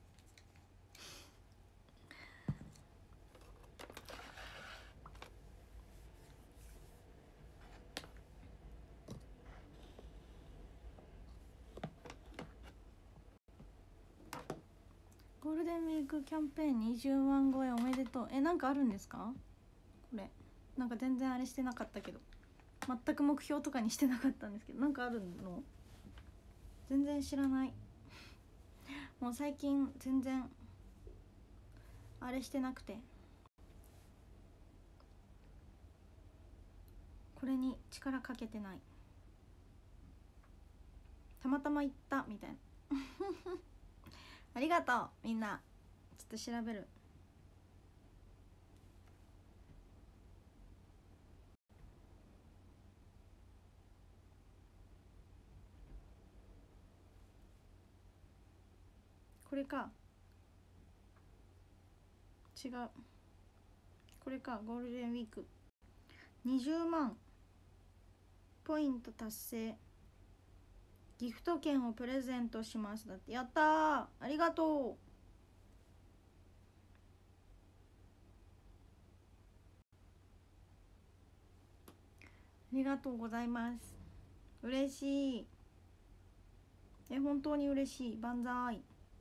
ゴールデンウィークキャンペーンにじゅうまん超えおめでとう。え、なんかあるんですかこれ。なんか全然あれしてなかったけど、全く目標とかにしてなかったんですけど、なんかあるの全然知らない。もう最近全然あれしてなくて、これに力かけてない。たまたま行ったみたいなありがとうみんな。ちょっと調べる。 これか、違う、これか。ゴールデンウィークにじゅうまんポイント達成、ギフト券をプレゼントします。だって。やったー、ありがとう。ありがとうございます。嬉しい。え、本当に嬉しい。万歳。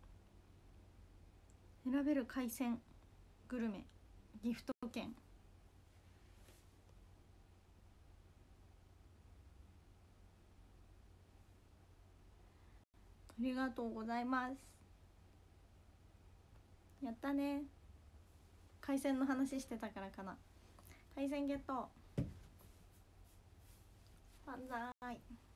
選べる海鮮グルメギフト券、ありがとうございます。やったね。海鮮の話してたからかな。海鮮ゲット。万歳。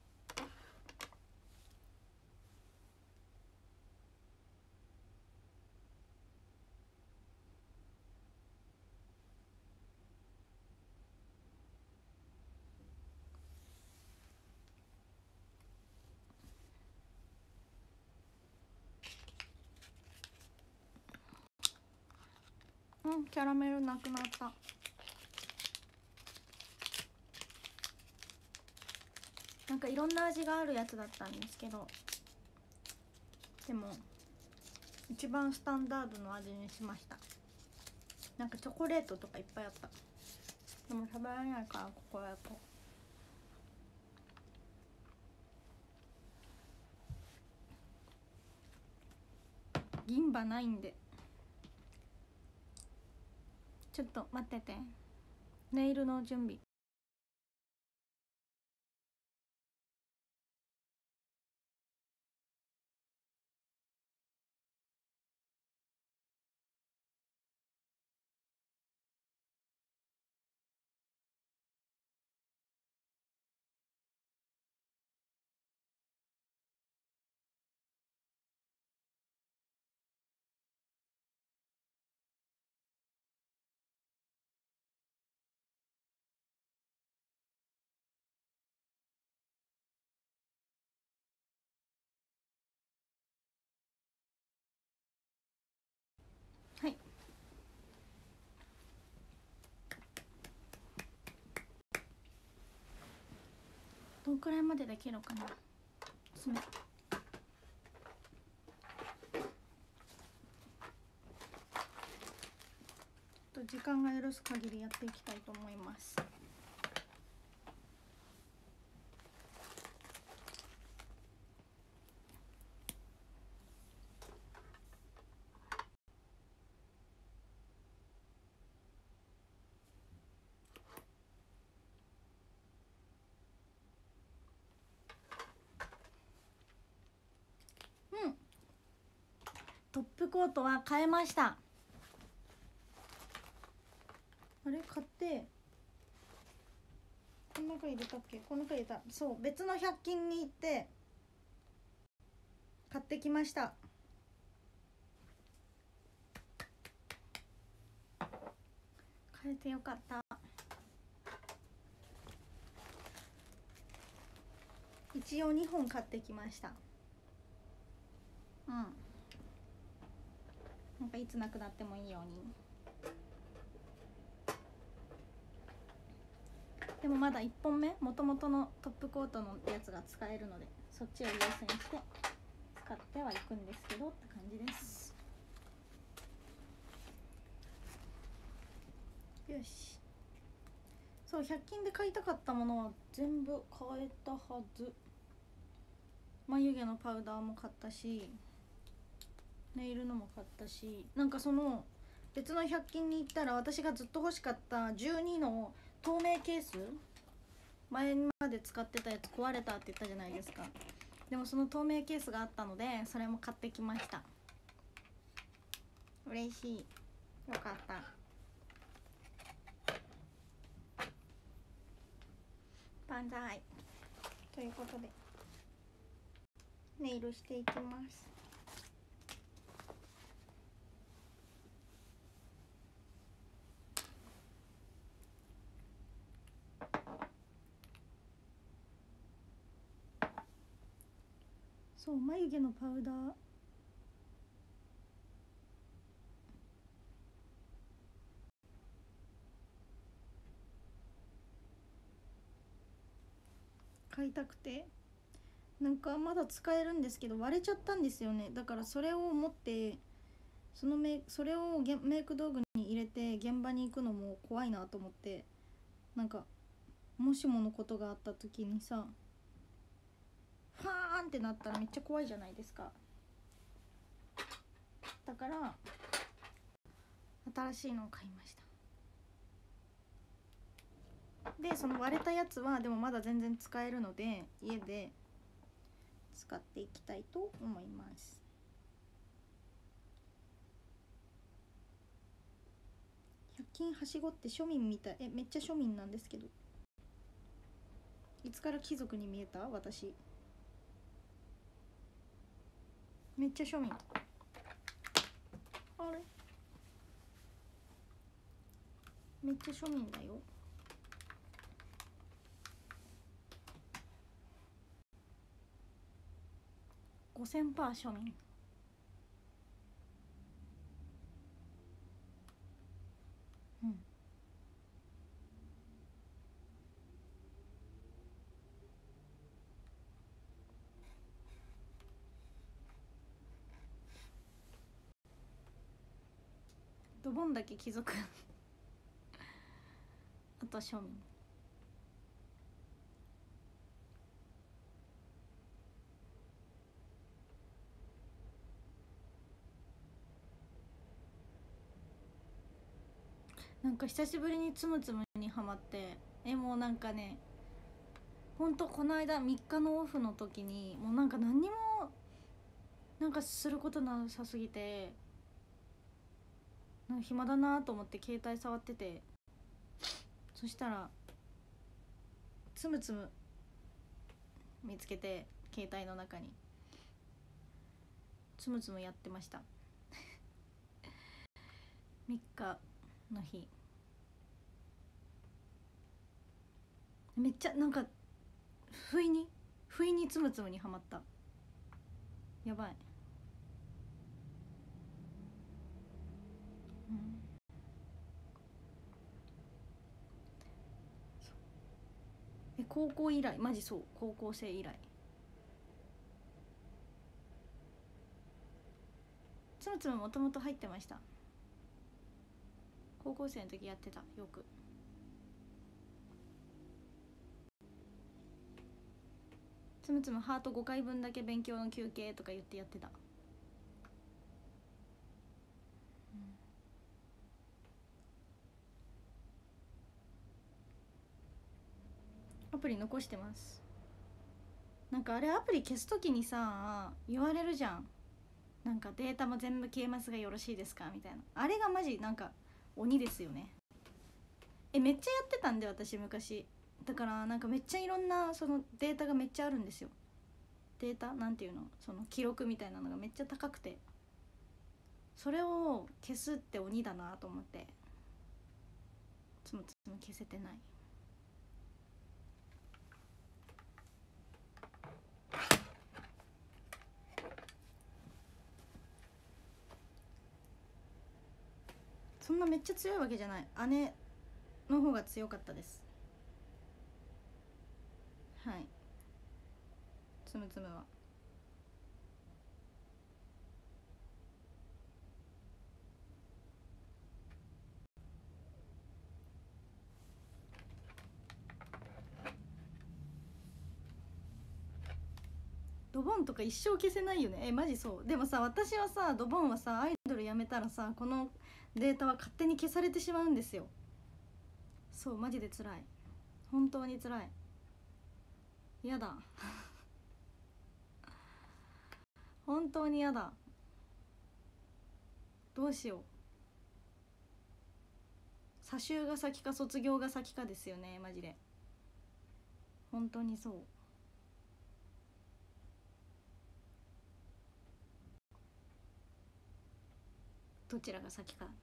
うん、キャラメルなくなった。なんかいろんな味があるやつだったんですけど、でも一番スタンダードの味にしました。なんかチョコレートとかいっぱいあった。でも食べられないから、ここやと銀歯ないんで。ちょっと待ってて、ネイルの準備。はい、どんくらいまでできるかな。爪と時間が許す限りやっていきたいと思います。うん、トップコートは買えました。あれ買って、この中入れたっけ。この中入れた。そう、別のひゃく均に行って買ってきました。買えてよかった。一応にほん買ってきました。うん、なんかいつなくなってもいいように。でもまだいっぽんめ、もともとのトップコートのやつが使えるので、そっちを優先して使ってはいくんですけどって感じです。よし。そう、ひゃく均で買いたかったものは全部買えたはず。眉毛のパウダーも買ったし、ネイルのも買ったし、なんかその別のひゃく均に行ったら、私がずっと欲しかったじゅうにの透明ケース、前まで使ってたやつ壊れたって言ったじゃないですか。でもその透明ケースがあったので、それも買ってきました。嬉しい、よかった。万歳ということでネイルしていきます。そう、眉毛のパウダー買いたくて、なんかまだ使えるんですけど割れちゃったんですよね。だからそれを持ってそのメそれをメイク道具に入れて現場に行くのも怖いなと思って、なんかもしものことがあった時にさ、ファーンってなったらめっちゃ怖いじゃないですか。だから新しいのを買いました。でその割れたやつはでもまだ全然使えるので家で使っていきたいと思います。ひゃく均はしごって庶民みたい。えめっちゃ庶民なんですけど、いつから貴族に見えた？私めっちゃ庶民。あれめっちゃ庶民だよ。ごせんパーセント庶民。うん。ドボンだけ貴族あと庶民。なんか久しぶりにつむつむにハマって、えもうなんかね、ほんとこの間みっかのオフの時にもうなんか何にもなんかすることなさすぎて、なんか暇だなと思って携帯触ってて、そしたらつむつむ見つけて、携帯の中につむつむやってましたみっかの日。めっちゃなんか不意に不意につむつむにはまった。やばい。うん、え高校以来マジそう、高校生以来つむつむもともと入ってました。高校生の時やってたよく。つむつむハートごかいぶんだけ勉強の休憩とか言ってやってた。アプリ残してます。なんかあれアプリ消すときにさ言われるじゃん。なんかデータも全部消えますがよろしいですかみたいな。あれがマジなんか鬼ですよね。えめっちゃやってたんで私昔。だからなんかめっちゃいろんなそのデータがめっちゃあるんですよ。データなんていうの、その記録みたいなのがめっちゃ高くて、それを消すって鬼だなと思ってつむつむ消せてない。そんなめっちゃ強いわけじゃない。姉の方が強かったです。はいつむつむは。ドボンとか一生消せないよね。えマジそう。でもさ私はさドボンはさアイドルやめたらさこのデータは勝手に消されてしまうんですよ。そうマジで辛い。本当に辛い。やだ本当にやだ。どうしよう。査修が先か卒業が先かですよねマジで。本当にそう。どちらが先か。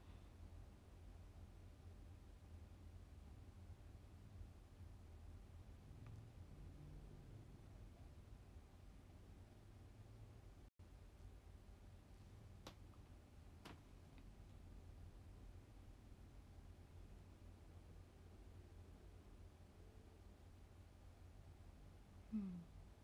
うん。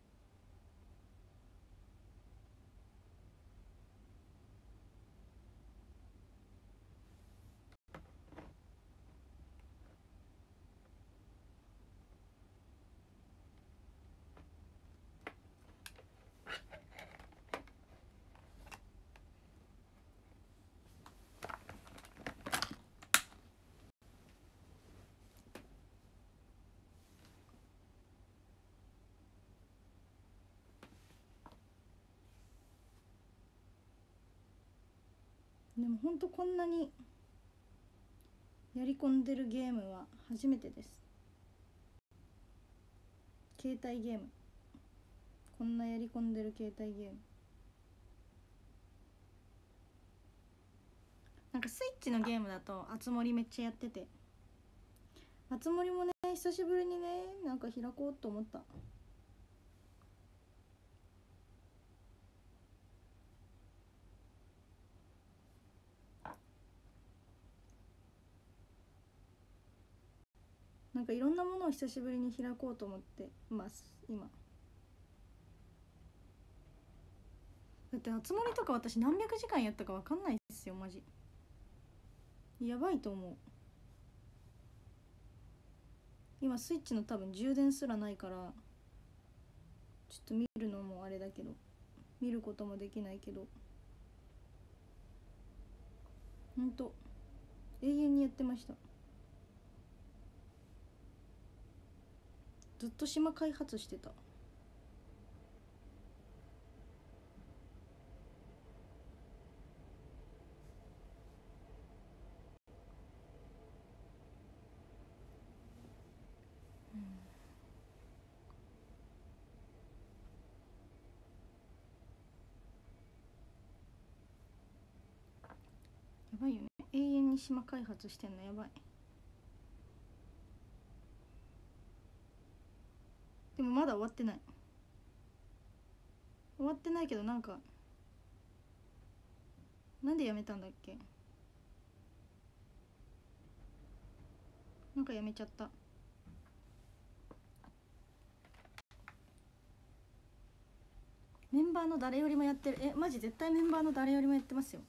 でもほんとこんなにやり込んでるゲームは初めてです。携帯ゲーム、こんなやり込んでる携帯ゲーム。なんかスイッチのゲームだとあつ森めっちゃやってて、あつ森もね久しぶりにねなんか開こうと思った。なんかいろんなものを久しぶりに開こうと思ってます今。だってあつ森とか私何百時間やったか分かんないっすよマジ。やばいと思う。今スイッチの多分充電すらないからちょっと見るのもあれだけど、見ることもできないけど、ほんと永遠にやってました。ずっと島開発してた。やばいよね、永遠に島開発してんのやばい。でもまだ終わってない、終わってないけどなんかなんでやめたんだっけ、なんかやめちゃった。メンバーの誰よりもやってる。えマジ絶対メンバーの誰よりもやってますよ。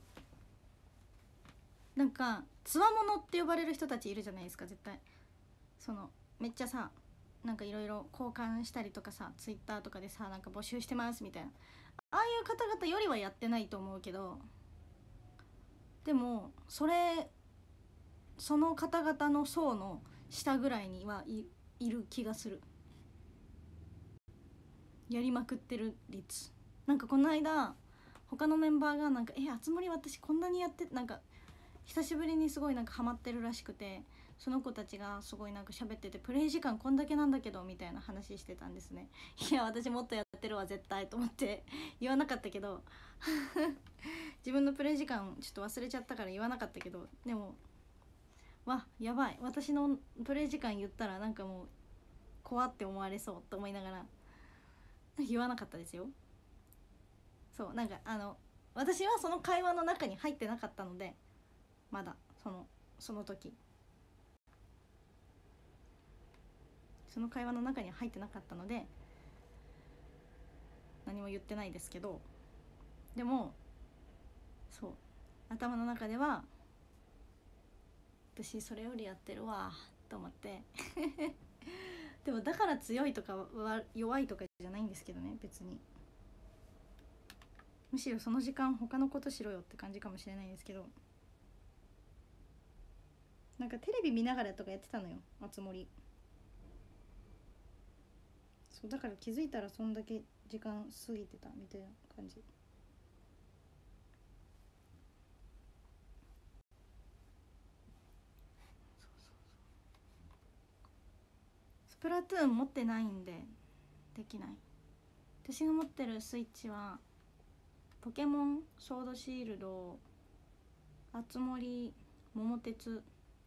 なんかつわものって呼ばれる人たちいるじゃないですか絶対。そのめっちゃさなんかいろいろ交換したりとかさ、ツイッターとかでさなんか募集してますみたいな、ああいう方々よりはやってないと思うけど、でもそれその方々の層の下ぐらいにはい、いる気がする。やりまくってる率。なんかこの間他のメンバーがなんか「えあつ森私こんなにやって」なんか久しぶりにすごいなんかハマってるらしくて、その子たちがすごいなんか喋ってて、プレイ時間こんだけなんだけどみたいな話してたんですね。いや私もっとやってるわ絶対と思って言わなかったけど自分のプレイ時間ちょっと忘れちゃったから言わなかったけど、でもわやばい私のプレイ時間言ったらなんかもう怖って思われそうと思いながら言わなかったですよ。そうなんかあの私はその会話の中に入ってなかったので、まだそのその時その会話の中に入ってなかったので何も言ってないですけど、でもそう頭の中では私それよりやってるわと思ってでもだから強いとかは弱いとかじゃないんですけどね別に。むしろその時間他のことしろよって感じかもしれないんですけど、なんかテレビ見ながらとかやってたのよあつ森。そうだから気づいたらそんだけ時間過ぎてたみたいな感じ。スプラトゥーン持ってないんでできない。私が持ってるスイッチはポケモンソードシールド、あつ森、桃鉄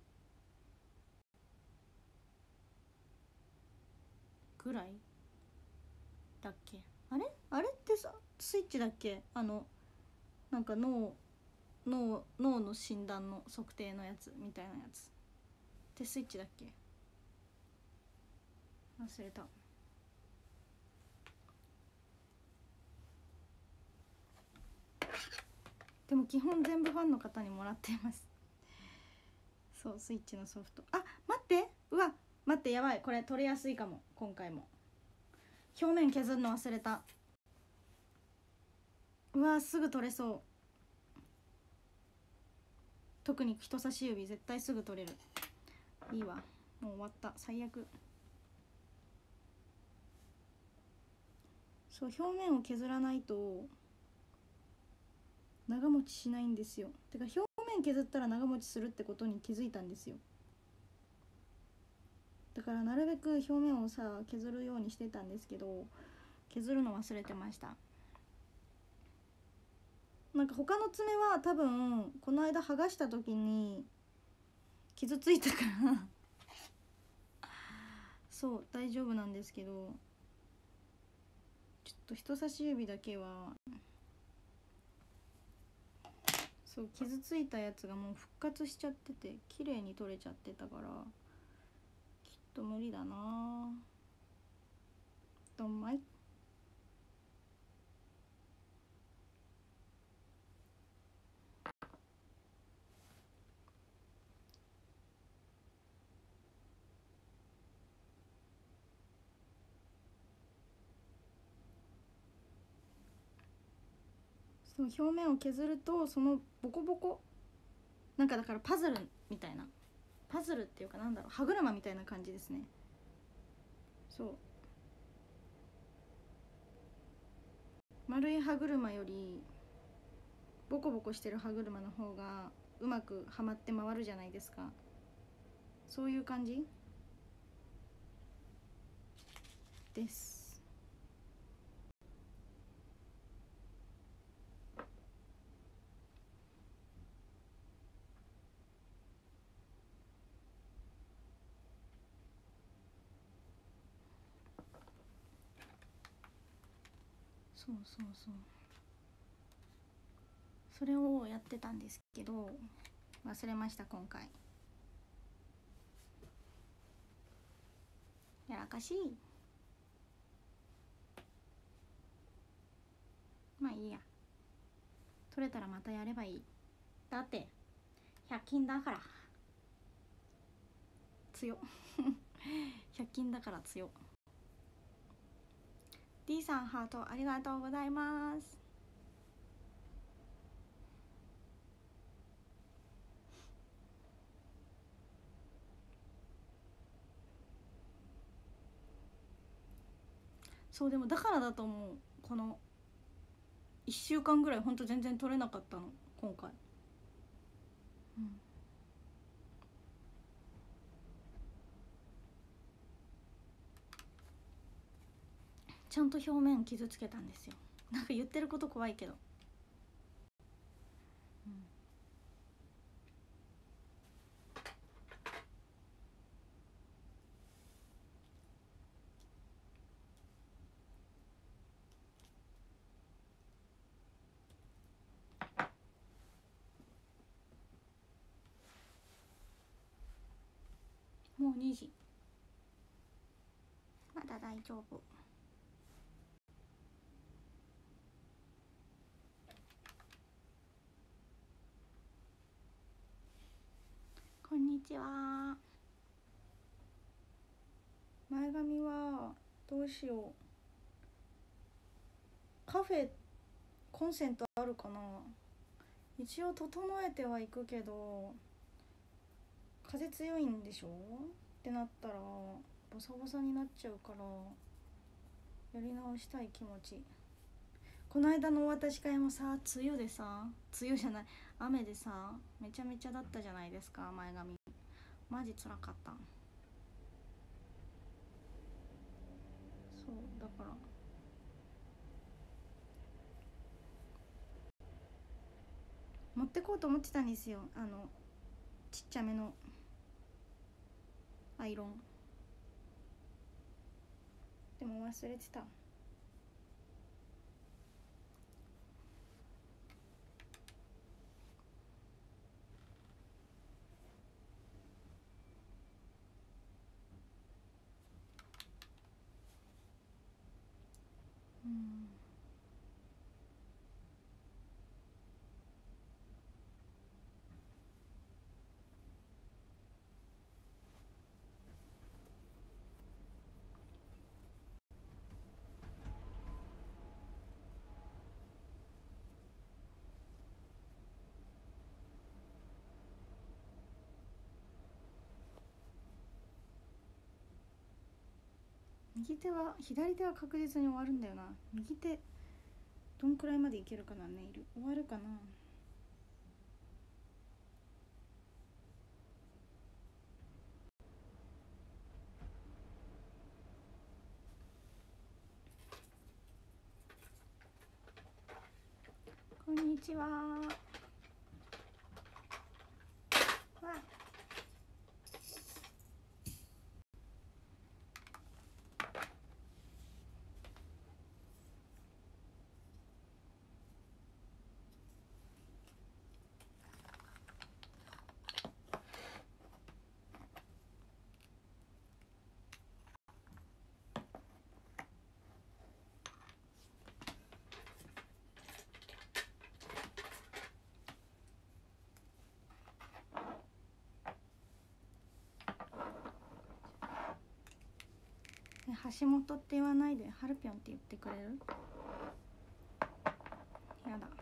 ぐらいだっけ。あれあれってさスイッチだっけ、あのなんか脳脳脳の診断の測定のやつみたいなやつってスイッチだっけ、忘れた。 でも基本全部ファンの方にもらっています。そうスイッチのソフト。あ待って、うわ待ってやばい、これ取れやすいかも。今回も表面削るの忘れた。うわすぐ取れそう。特に人差し指絶対すぐ取れる。いいわ、もう終わった、最悪。そう表面を削らないと長持ちしないんですよ。てか表面削ったら長持ちするってことに気づいたんですよ。だからなるべく表面をさ削るようにしてたんですけど、削るの忘れてました。なんか他の爪は多分この間剥がした時に傷ついたからそう大丈夫なんですけど、ちょっと人差し指だけはそう傷ついたやつがもう復活しちゃってて綺麗に取れちゃってたから、きっと無理だな。どんまい。そう表面を削るとそのボコボコなんかだからパズルみたいな、パズルっていうかなんだろう、歯車みたいな感じですね。そう丸い歯車よりボコボコしてる歯車の方がうまくはまって回るじゃないですか。そういう感じです。そうそうそう、それをやってたんですけど忘れました今回。やらかしい。まあいいや、取れたらまたやればいい。だってひゃく均だから強ひゃく均だから強。 D さんハートありがとうございます。そうでもだからだと思う、このいっしゅうかんぐらいほんと全然取れなかったの今回。うんちゃんと表面傷つけたんですよ。なんか言ってること怖いけど、うん、もうにじ、まだ大丈夫。こんにちは。前髪はどうしよう。カフェコンセントあるかな。一応整えてはいくけど風強いんでしょってなったらボサボサになっちゃうからやり直したい気持ち。この間のお渡し会もさ梅雨でさ、梅雨じゃない雨でさめちゃめちゃだったじゃないですか前髪。マジつらかった。そうだから持ってこうと思ってたんですよ、あのちっちゃめのアイロン。でも忘れてた。うん右手は左手は確実に終わるんだよな。右手どんくらいまでいけるかな。ネイル終わるかな。こんにちは。わ橋本って言わないでハルピョンって言ってくれる？やだ。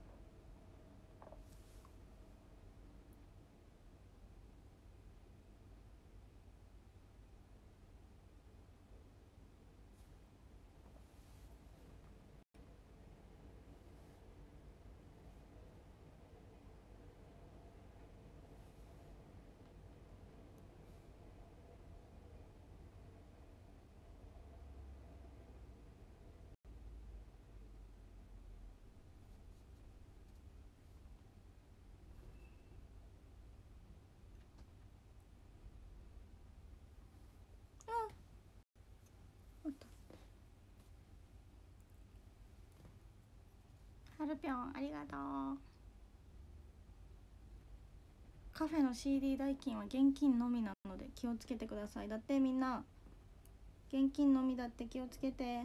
ハルピョンありがとう。カフェの シーディー 代金は現金のみなので気をつけてください。だってみんな現金のみだって気をつけて。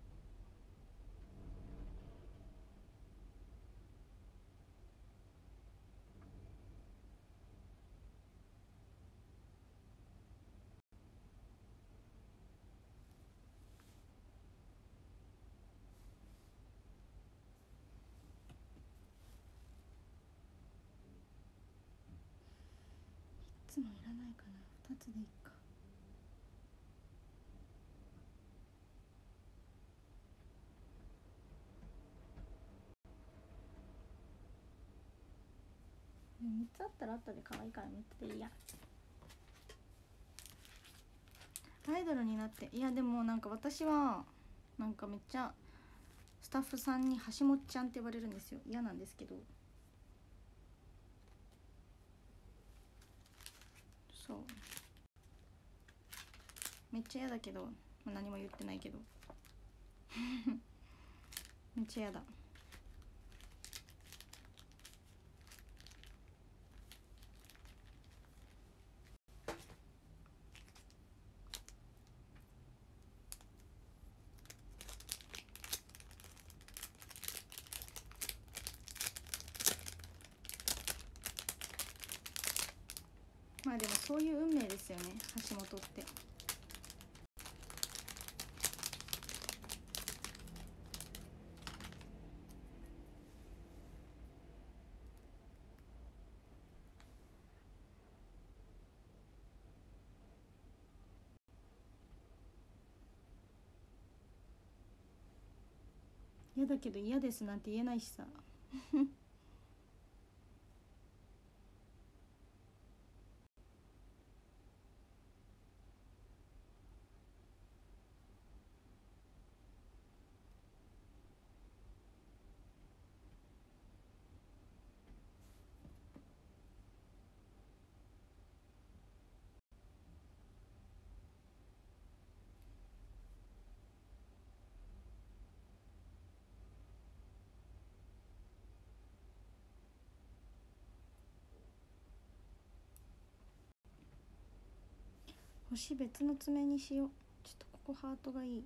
いつもいらないかな。ふたつでいいか。みっつあったら後で可愛いからみっつでいいや。アイドルになって、いやでもなんか私はなんかめっちゃスタッフさんに橋本ちゃんって呼ばれるんですよ。嫌なんですけど。そうめっちゃ嫌だけど、まあ、何も言ってないけどめっちゃ嫌だ。まあでもそういう運命ですよね、橋本って。嫌だけど嫌ですなんて言えないしさ星別の爪にしよう。ちょっとここハートがいい。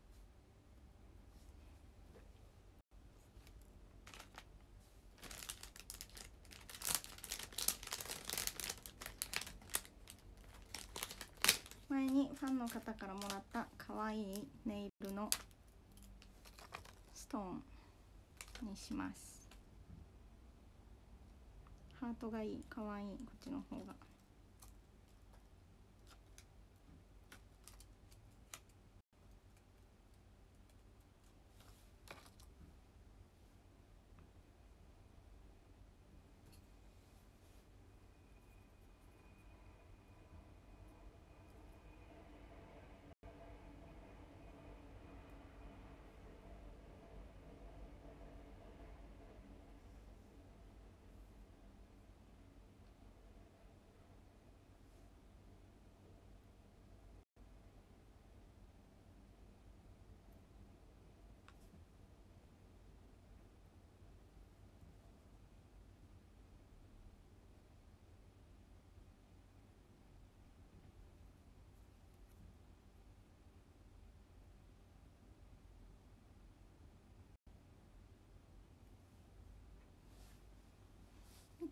前にファンの方からもらった可愛いネイルのストーンにします。ハートがいい、可愛い、こっちの方が。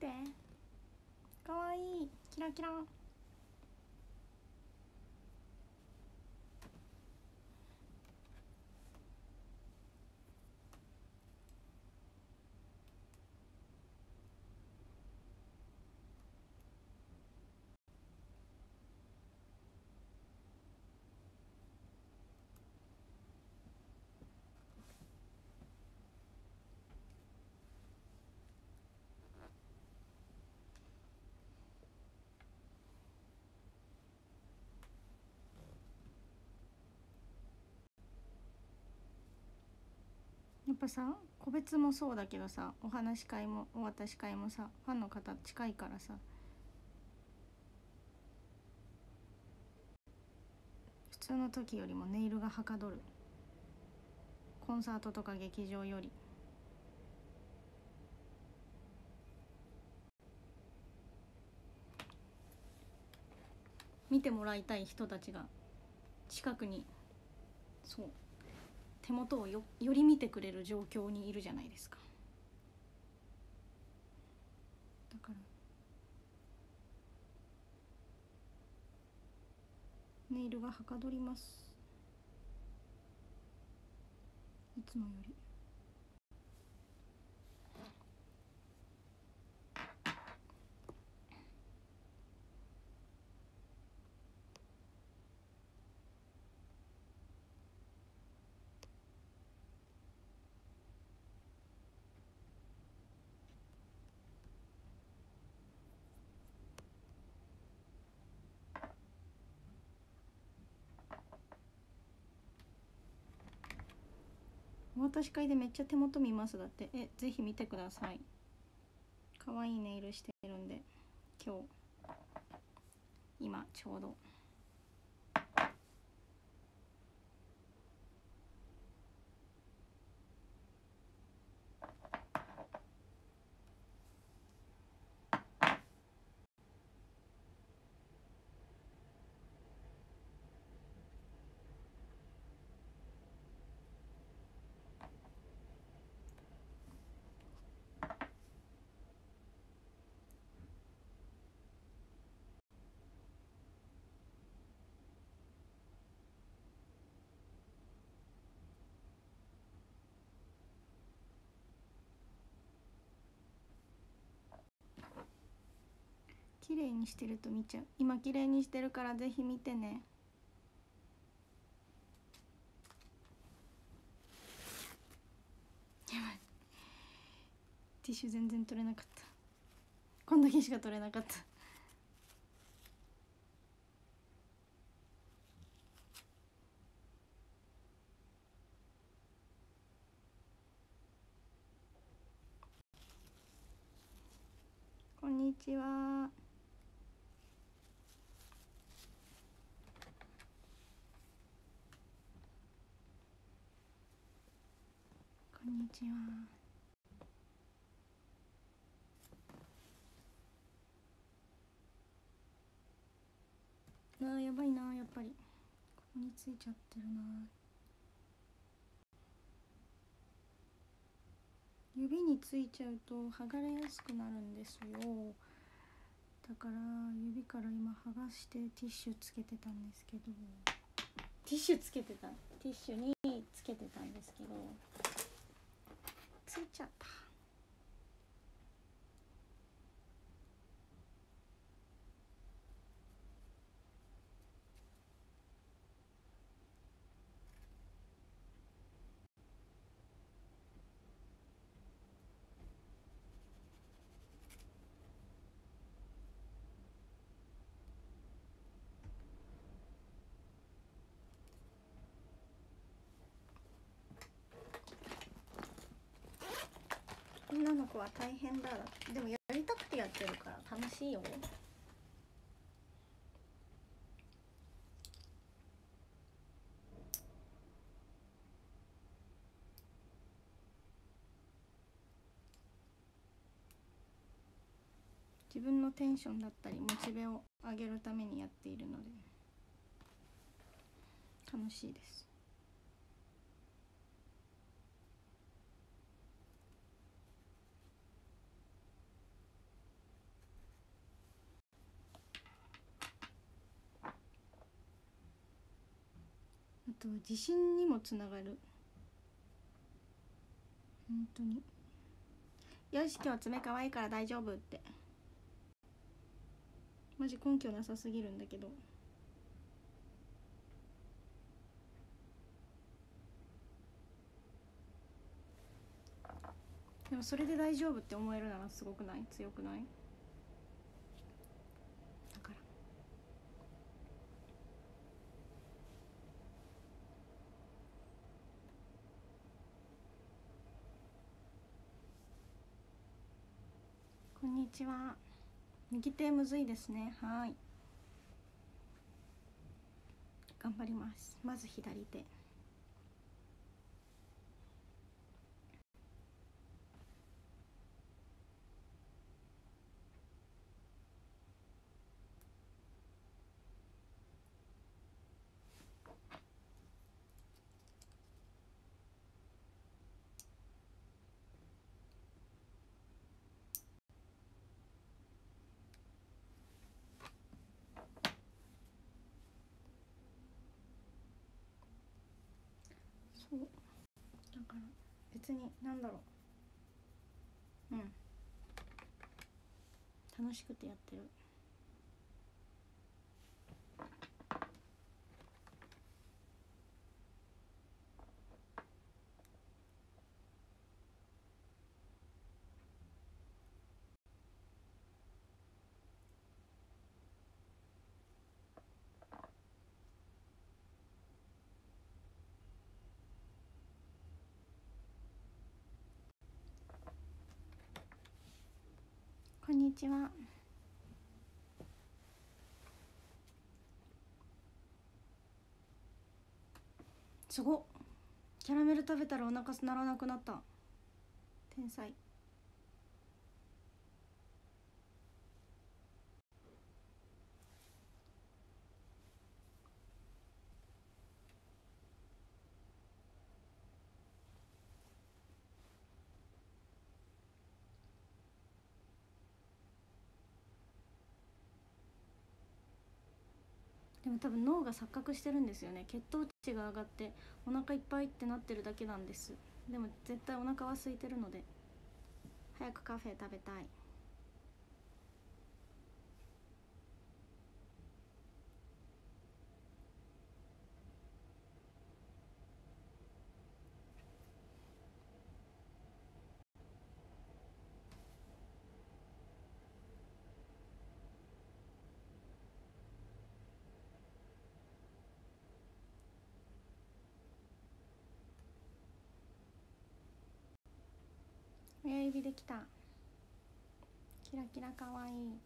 て、かわいい、キラキラ。やっぱさ、個別もそうだけどさ、お話し会もお渡し会もさ、ファンの方近いからさ、普通の時よりもネイルがはかどる。コンサートとか劇場より。見てもらいたい人たちが近くに、そう手元を よ, より見てくれる状況にいるじゃないですか。だからネイルがはかどります、いつもより。お渡し会でめっちゃ手元見ますだって。え、ぜひ見てください。かわいいネイルしてるんで、今日今ちょうど。綺麗にしてると見ちゃう。今綺麗にしてるからぜひ見てね。やばい、ティッシュ全然取れなかった。こんだけしか取れなかった。こんにちは。こんにちは。あー、やばいな、やっぱりここについちゃってるな。指についちゃうと剥がれやすくなるんですよ。だから指から今剥がしてティッシュつけてたんですけど、ティッシュつけてたティッシュにつけてたんですけど、ついちゃった。女の子は大変だ。でもやりたくてやってるから楽しいよ。自分のテンションだったりモチベを上げるためにやっているので楽しいです。 とは自信にもつながる。本当に。よし、今日爪可愛いから大丈夫って、マジ根拠なさすぎるんだけど。でもそれで大丈夫って思えるならすごくない？強くない？だからこんにちは。右手むずいですね。はい、頑張ります。まず左手。そうだから別になんだろう、うん、楽しくてやってる。こんにちは。すごっ。キャラメル食べたらお腹鳴らなくなった。天才。でも多分脳が錯覚してるんですよね。血糖値が上がってお腹いっぱいってなってるだけなんです。でも絶対お腹は空いてるので早くカフェ食べたい。親指できた。キラキラかわいい。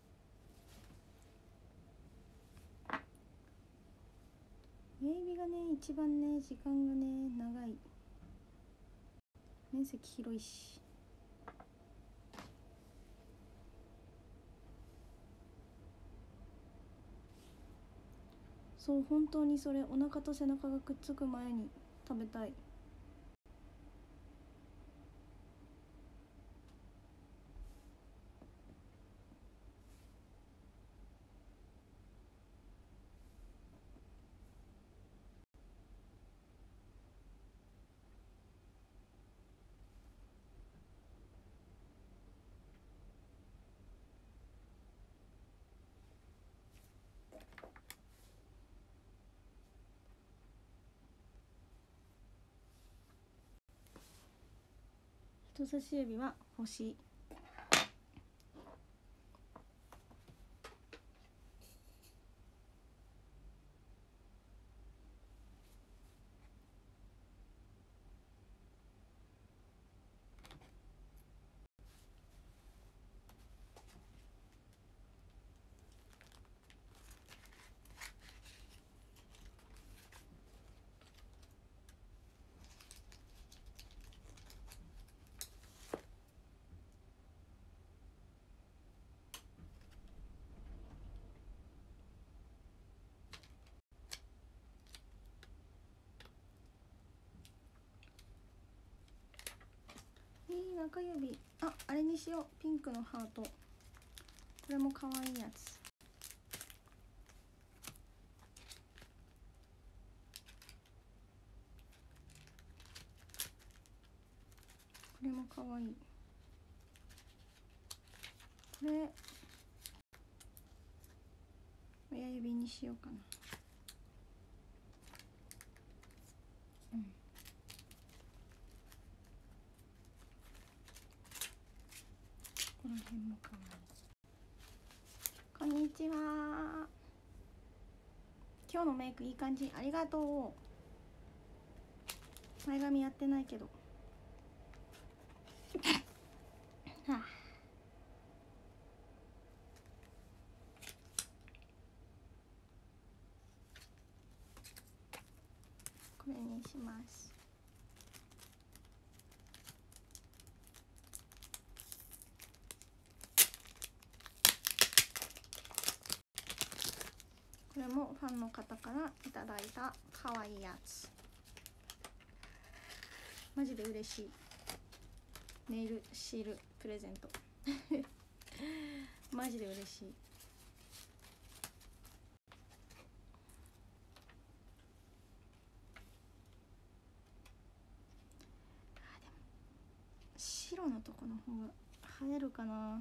親指がね一番ね時間がね長い。面積広いし。そう、本当にそれ。お腹と背中がくっつく前に食べたい。人差し指は星。いい中指。あ、あれにしよう。ピンクのハート。これも可愛いやつ。 れもかわいい。これ親指にしようかな。うん、この辺もかわいい。こんにちは。今日のメイクいい感じ、ありがとう。前髪やってないけどはあ、これにします。これもファンの方からいただいた可愛いやつ。マジで嬉しい。ネイルシールプレゼントマジで嬉しい。あ、でも白のとこの方が映えるかな。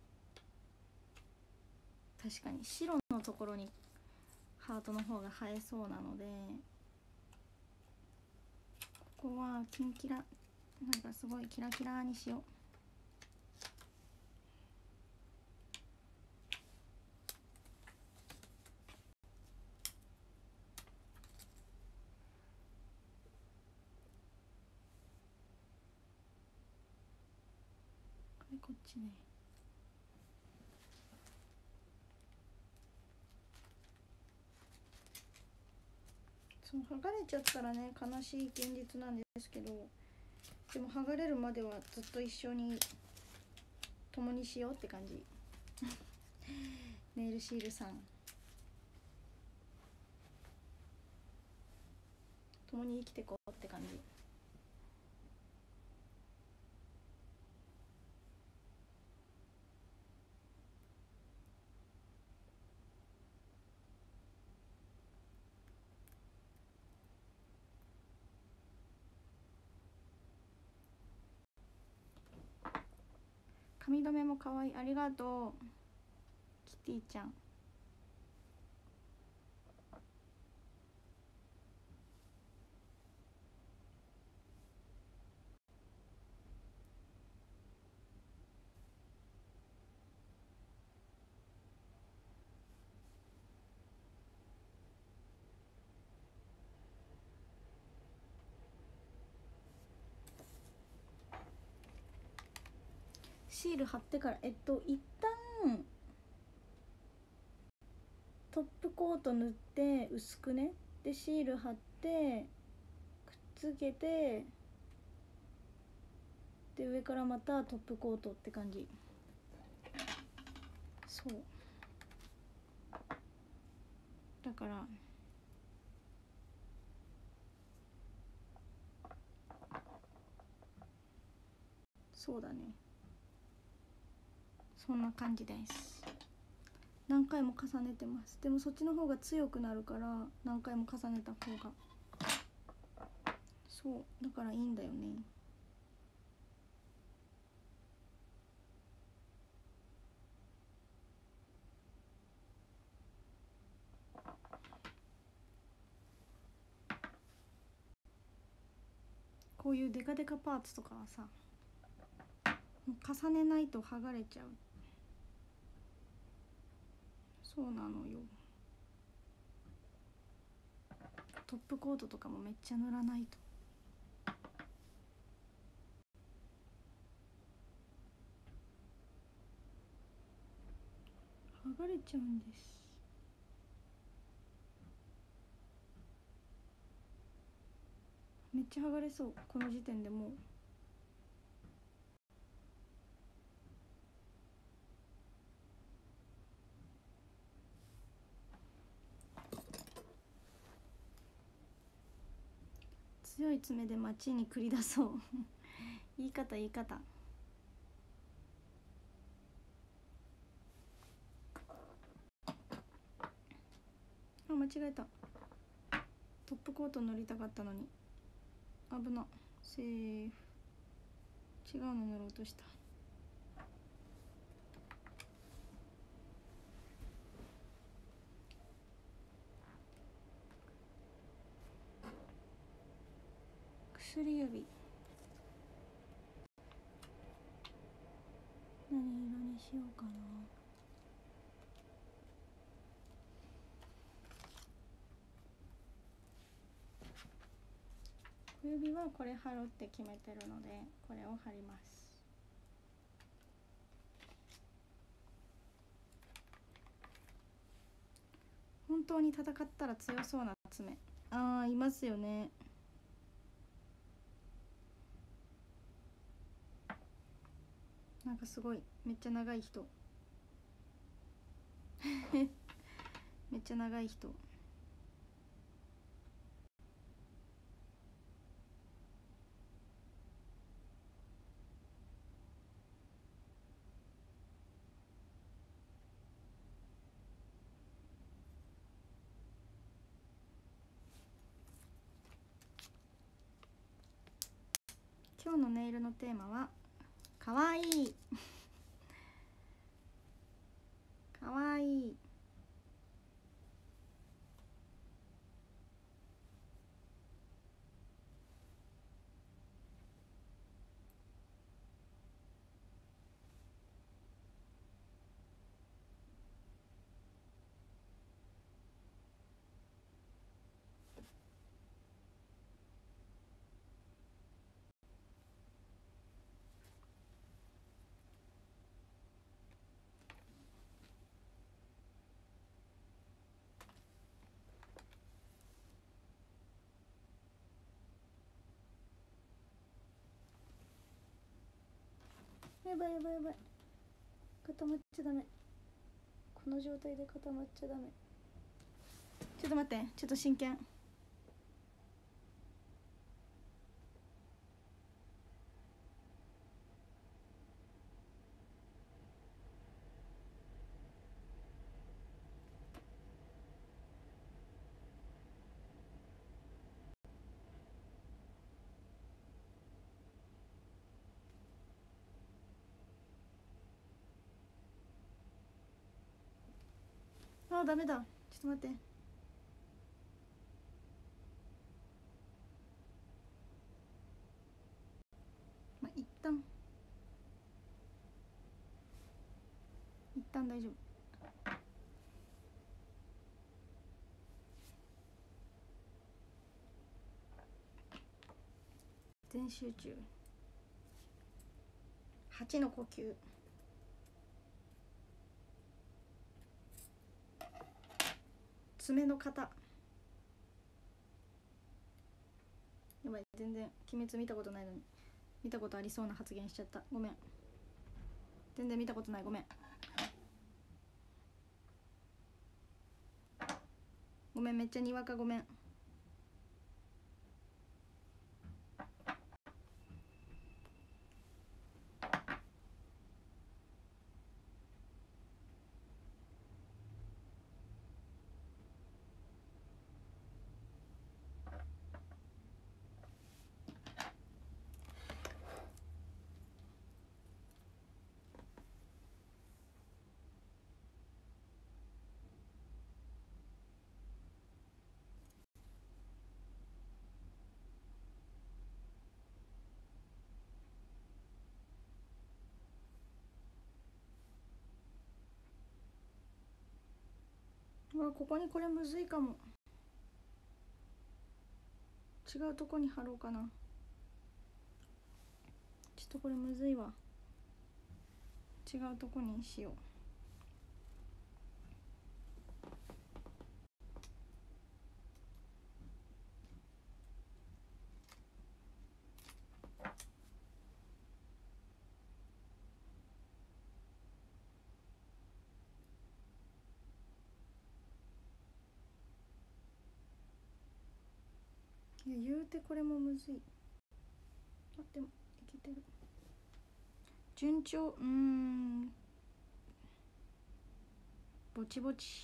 確かに白のところにハートの方が映えそうなので、ここはキンキラ、なんかすごいキラキラにしよう。これこっちね。そう、剥がれちゃったらね、悲しい現実なんですけど、でも剥がれるまではずっと一緒に共にしようって感じネイルシールさん、共に生きてこうって感じ。髪留めも可愛い、ありがとうキティちゃん。シール貼ってから、えっと一旦トップコート塗って薄くね、でシール貼ってくっつけて、で上からまたトップコートって感じ。そうだからそうだね、そんな感じです。何回も重ねてます。でもそっちの方が強くなるから何回も重ねた方が、そうだからいいんだよね。こういうデカデカパーツとかはさ、重ねないと剥がれちゃう。そうなのよ。トップコートとかもめっちゃ塗らないと剥がれちゃうんです。めっちゃ剥がれそう、この時点でもう。強い爪で街に繰り出そう言い方言い方。あ、間違えた。トップコート塗りたかったのに。危な。セーフ。 違うの塗ろうとした。薬指何色にしようかな。小指はこれ貼ろうって決めてるのでこれを貼ります。本当に戦ったら強そうな爪、あーいますよね。なんかすごいめっちゃ長い人めっちゃ長い人。今日のネイルのテーマはかわいいかわいい。やばいやばいやばい、固まっちゃダメ。この状態で固まっちゃダメ。ちょっと待って、ちょっと真剣。あーダメだ、ちょっと待って。まあ、一旦一旦大丈夫。全集中。八の呼吸。爪の型。やばい、全然鬼滅見たことないのに見たことありそうな発言しちゃった。ごめん、全然見たことない。ごめんごめん、めっちゃにわかごめん。うわ、ここにこれむずいかも。違うとこに貼ろうかな。ちょっとこれむずいわ。違うとこにしよう。いや言うてこれもむずい。あ、でもいけてる。順調。うーん、ぼちぼち。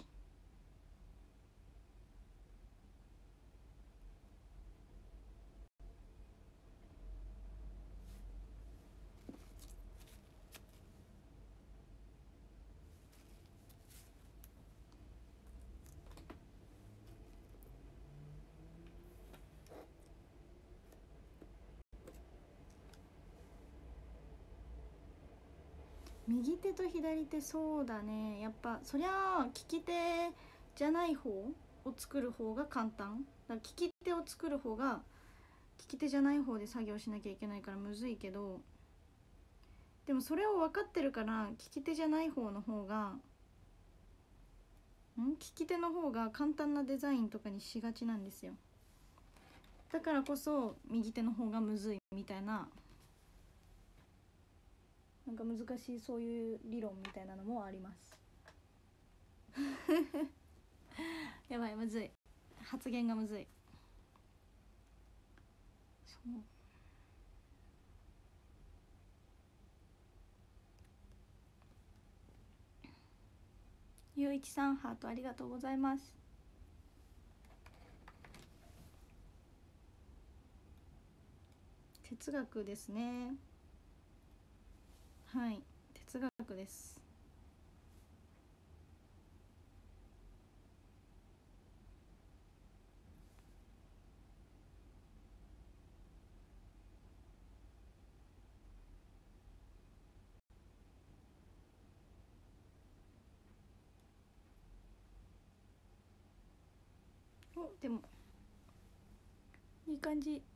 右手と左手、そうだね、やっぱそりゃあ利き手じゃない方を作る方が簡単だ。利き手を作る方が利き手じゃない方で作業しなきゃいけないからむずいけど、でもそれを分かってるから利き手じゃない方の方がん利き手の方が簡単なデザインとかにしがちなんですよ。だからこそ右手の方がむずいみたいな、なんか難しいそういう理論みたいなのもありますやばい、むずい、発言がむずい。そうゆういちさんハートありがとうございます。哲学ですね。はい、哲学です。お、でもいい感じ。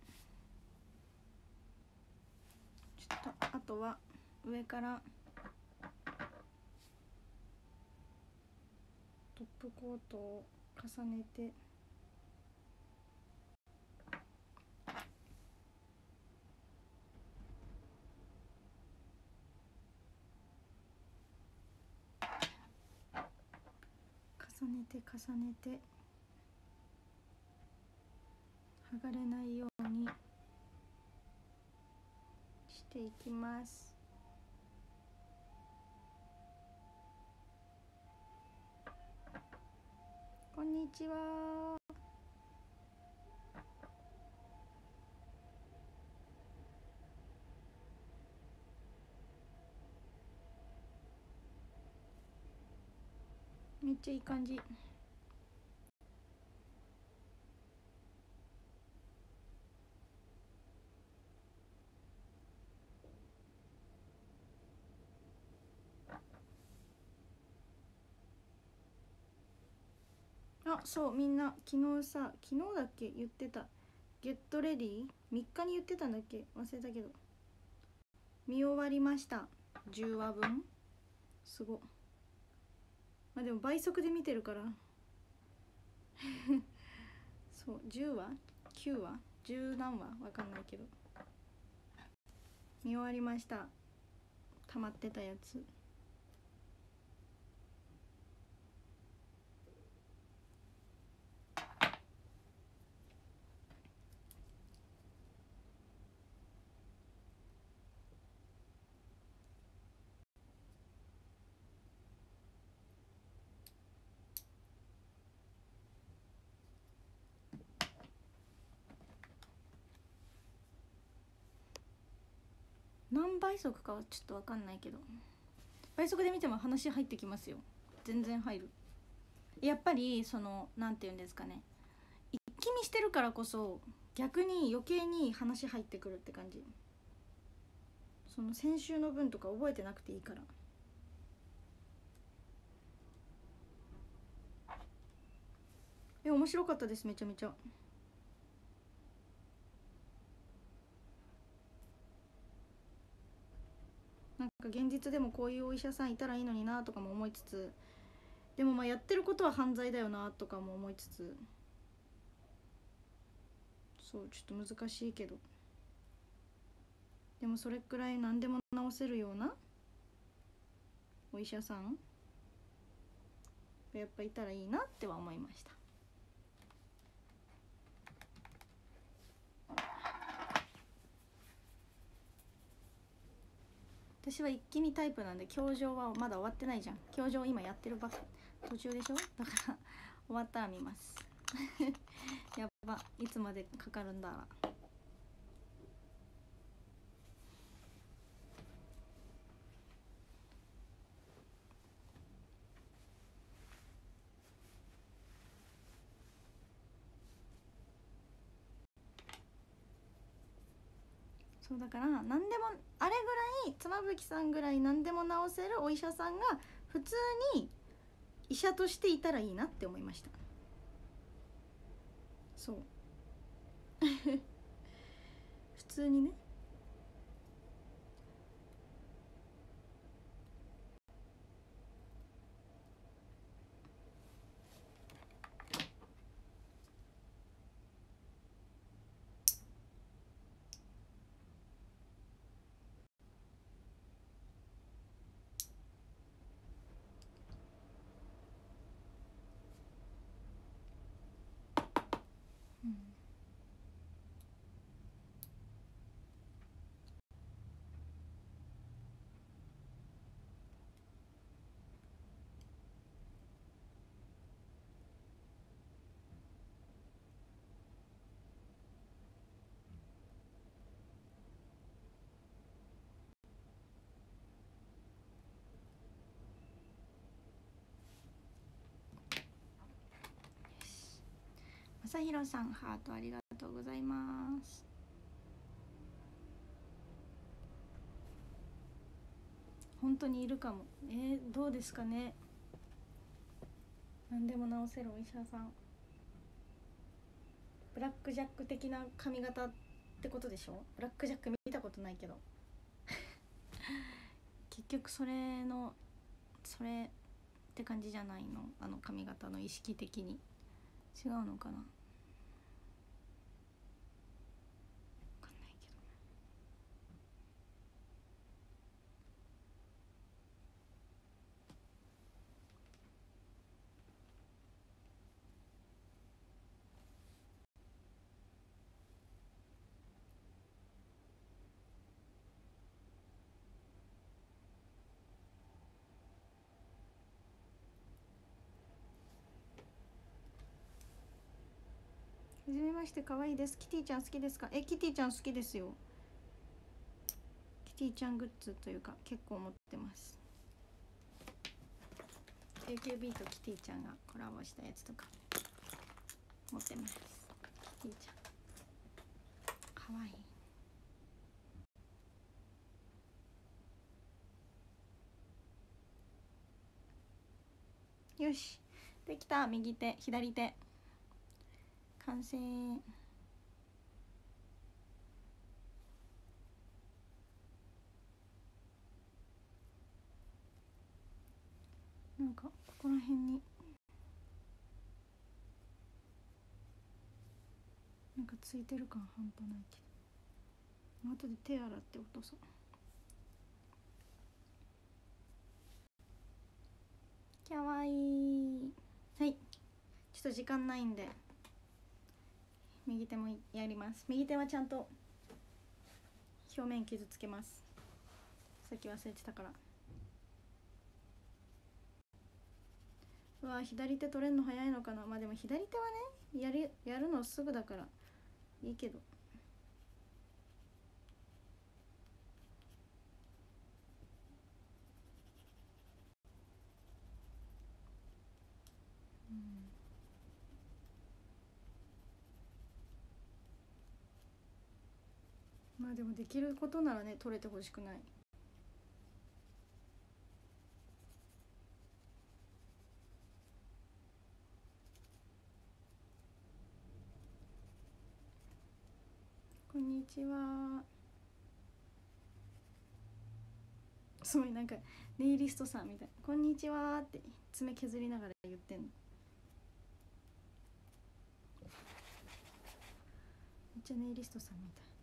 ちょっとあとは上からトップコートを重ねて、重ねて重ねて剥がれないようにしていきます。こんにちは。めっちゃいい感じ。あ、そう、みんな昨日さ、昨日だっけ言ってた、ゲットレディみっかに言ってたんだっけ、忘れたけど見終わりました。じゅうわぶん、すご。まあでも倍速で見てるからそう、じゅうわきゅうわじゅう何話わかんないけど見終わりました。溜まってたやつ。何倍速かはちょっとわかんないけど、倍速で見ても話入ってきますよ。全然入る。やっぱりそのなんていうんですかね、一気見してるからこそ逆に余計に話入ってくるって感じ。その先週の分とか覚えてなくていいから。え、面白かったです、めちゃめちゃ。なんか現実でもこういうお医者さんいたらいいのになとかも思いつつ、でもまあやってることは犯罪だよなとかも思いつつ、そうちょっと難しいけど、でもそれくらい何でも治せるようなお医者さんがやっぱいたらいいなっては思いました。私は一気見タイプなんで、教場はまだ終わってないじゃん。教場今やってるばっ途中でしょ、だから終わったら見ますやっば、いつまでかかるんだら。 そうだから何でもあれぐらい妻夫木さんぐらい何でも治せるお医者さんが普通に医者としていたらいいなって思いました。そう普通にね。うん、まさひろさんハートありがとうございます。本当にいるかも。えー、どうですかね。何でも治せるお医者さん。ブラックジャック的な髪型ってことでしょ。ブラックジャック見たことないけど結局それのそれって感じじゃないの。あの髪型の意識的に違うのかな。はじめまして、可愛いです。キティちゃん好きですか？え、キティちゃん好きですよ。キティちゃんグッズというか結構持ってます。 エーケービー とキティちゃんがコラボしたやつとか持ってます。キティちゃん可愛い。よし、できた。右手左手完成。なんかここら辺になんかついてる感半端ないけど、後で手洗って落とそう。かわいい。はい、ちょっと時間ないんで右手もやります。右手はちゃんと表面傷つけます。さっき忘れてたから。うわ、左手取れんの早いのかな。まあでも左手はね、やるやるのすぐだからいいけど。うん、まあでもできることならね、取れてほしくない。こんにちは。すごいなんかネイリストさんみたい。こんにちはって爪削りながら言ってんの。めっちゃネイリストさんみたい。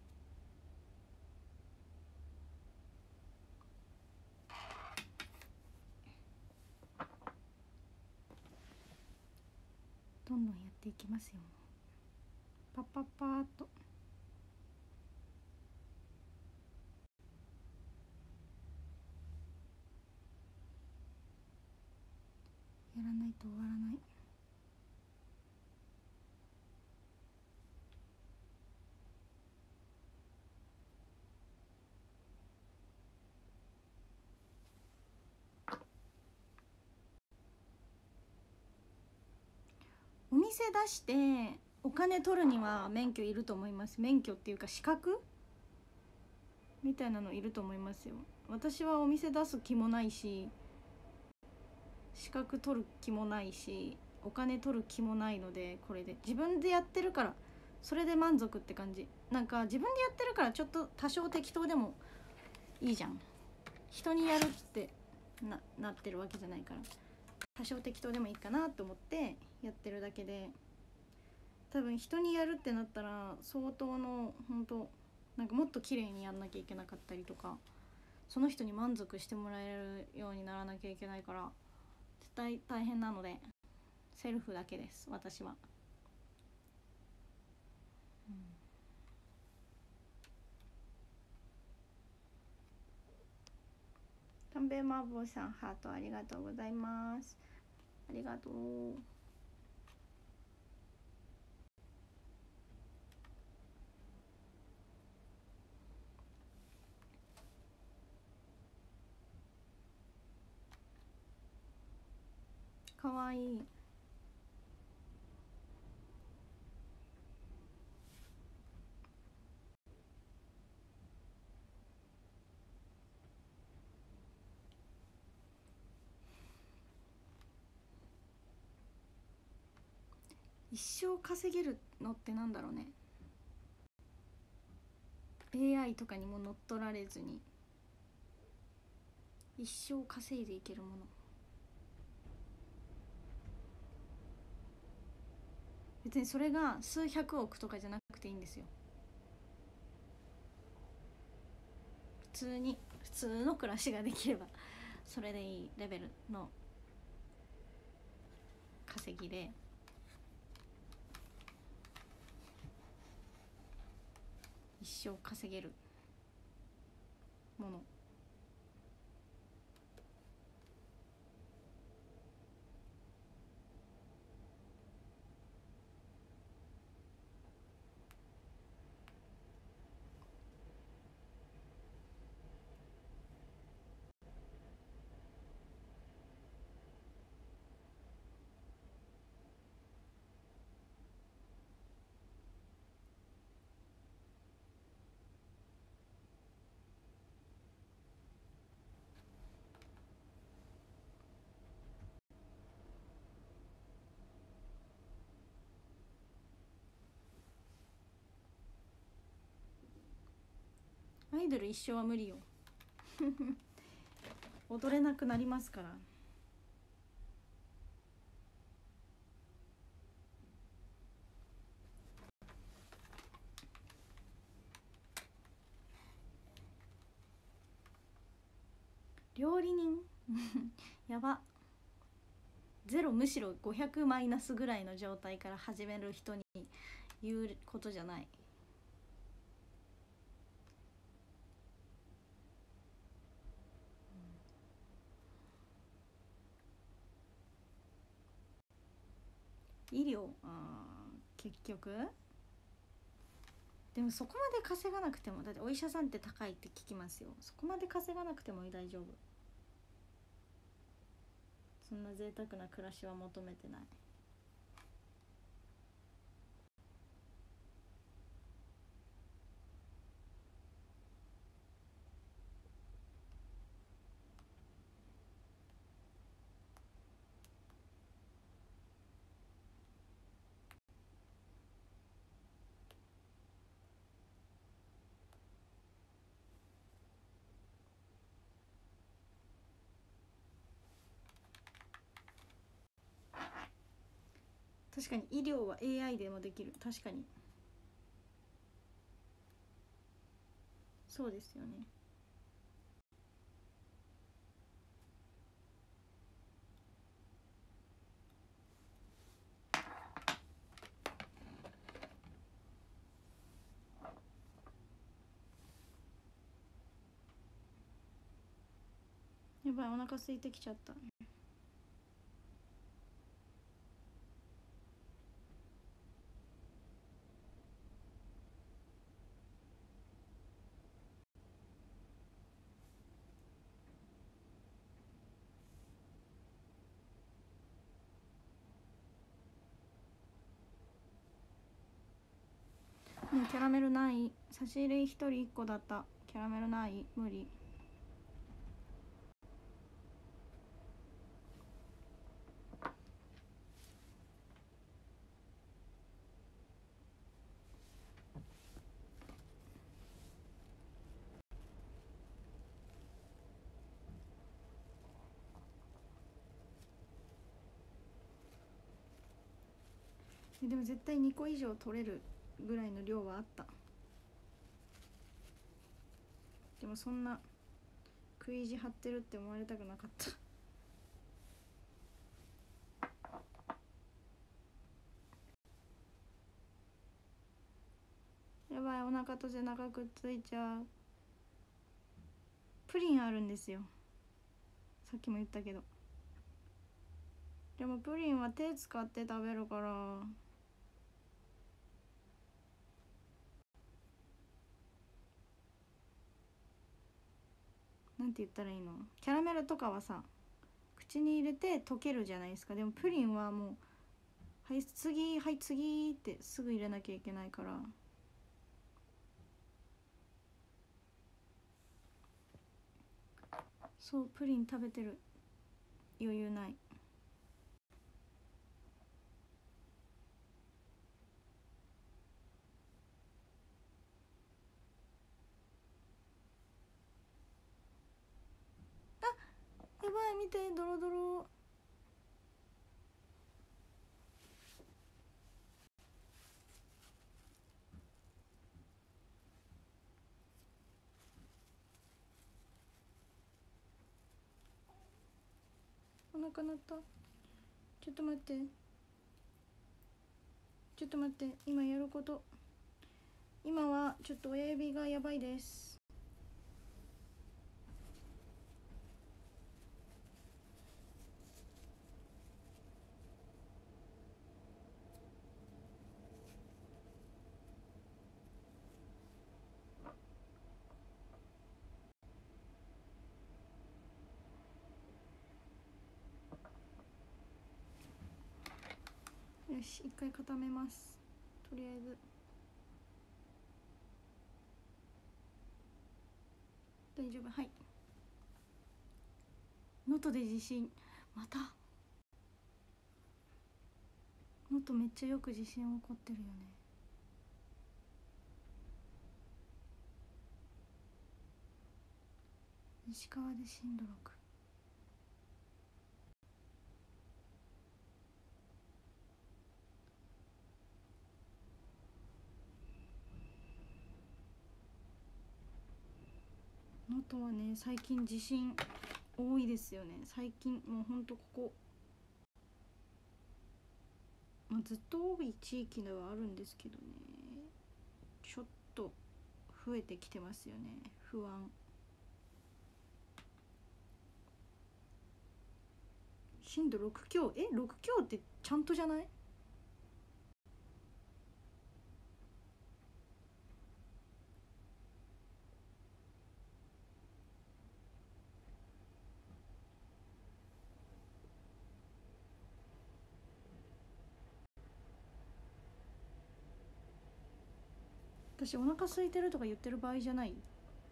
どんどんやっていきますよ。パッパッパーっと。やらないと終わらない。お店出してお金取るには免許いると思います。免許っていうか資格みたいなのいると思いますよ。私はお店出す気もないし、資格取る気もないし、お金取る気もないので、これで自分でやってるからそれで満足って感じ。なんか自分でやってるからちょっと多少適当でもいいじゃん。人にやるってななってるわけじゃないから、多少適当でもいいかなと思ってやってるだけで、多分人にやるってなったら相当の本当なんかもっと綺麗にやんなきゃいけなかったりとか、その人に満足してもらえるようにならなきゃいけないから絶対大変なので、セルフだけです私は。うん、タンベイマーボーさんハートありがとうございます。ありがとう。かわいい。一生稼げるのってなんだろうね。 エーアイ とかにも乗っ取られずに一生稼いでいけるもの。別にそれが数百億とかじゃなくていいんですよ。普通に普通の暮らしができればそれでいいレベルの稼ぎで、一生稼げるもの。アイドル一生は無理よ踊れなくなりますから。料理人やば。ゼロむしろごひゃくマイナスぐらいの状態から始める人に言うことじゃない。医療、あ結局でもそこまで稼がなくても、だってお医者さんって高いって聞きますよ。そこまで稼がなくても大丈夫。そんな贅沢な暮らしは求めてない。確かに医療は エーアイ でもできる。確かにそうですよね。やばい、お腹空いてきちゃった。もうキャラメルない。差し入れ一人一個だった。 キャラメルない？無理。でも絶対にこ以上取れるぐらいの量はあった。でもそんな食い意地張ってるって思われたくなかった。やばい、お腹と背中くっついちゃう。プリンあるんですよ、さっきも言ったけど。でもプリンは手使って食べるから、なんて言ったらいいの。キャラメルとかはさ口に入れて溶けるじゃないですか。でもプリンはもうはい次はい次ってすぐ入れなきゃいけないから。そう、プリン食べてる余裕ない。あ、やばい、見て、ドロドロ。お腹鳴った。ちょっと待って、ちょっと待って、今やること、今はちょっと親指がやばいです。よし、一回固めます、とりあえず。大丈夫。はい、能登で地震。また能登めっちゃよく地震起こってるよね。石川で震度ろく。能登はね、最近地震多いですよね。最近もうほんとここ、まあ、ずっと多い地域ではあるんですけどね、ちょっと増えてきてますよね。不安。震度ろく強。え、ろく強ってちゃんとじゃない？私お腹空いてるとか言ってる場合じゃない。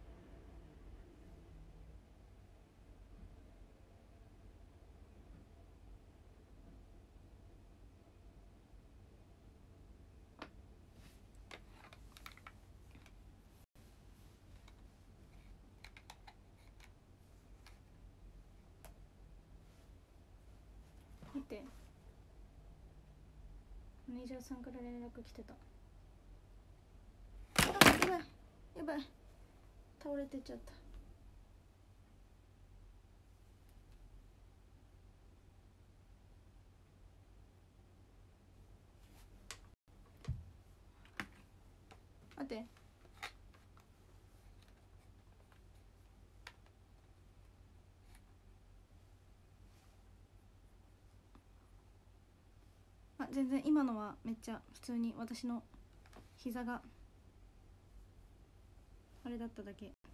待って、マネージャーさんから連絡来てた。あ、やばいやばい、倒れてっちゃった。待って、あ、全然今のはめっちゃ普通に私の膝があれだっただけ。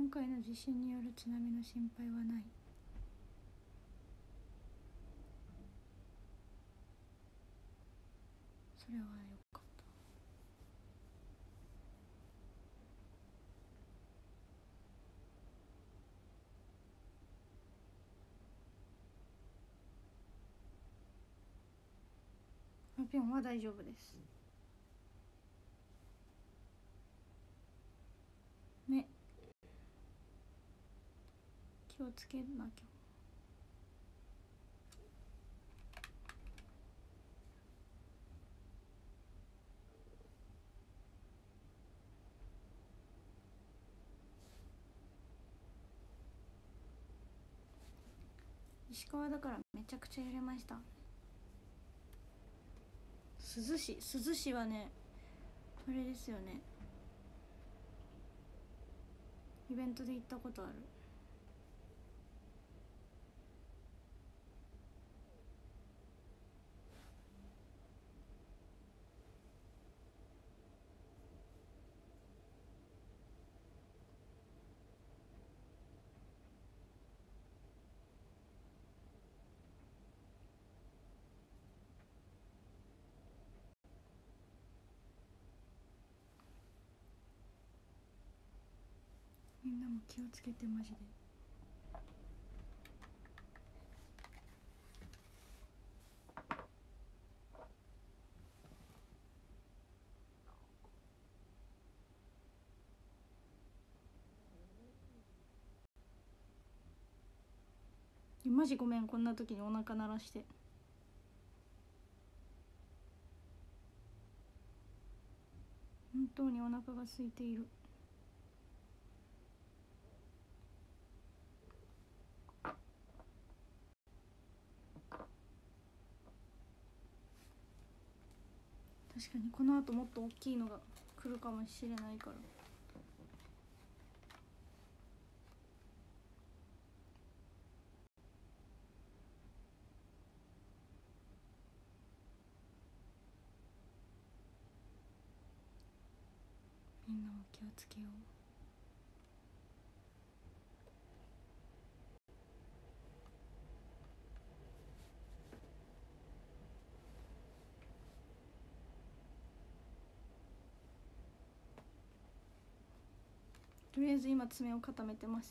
今回の地震による津波の心配はない。それはよかった。ハルピョンは大丈夫ですね。気をつけなきゃ。石川だからめちゃくちゃ揺れました。珠洲市珠洲市はねあれですよね、イベントで行ったことある。みんなも気をつけてマジで。マジごめん、こんな時にお腹鳴らして。本当にお腹が空いている。確かにこの後もっと大きいのが来るかもしれないから。みんなも気をつけよう。とりあえず今爪を固めてます。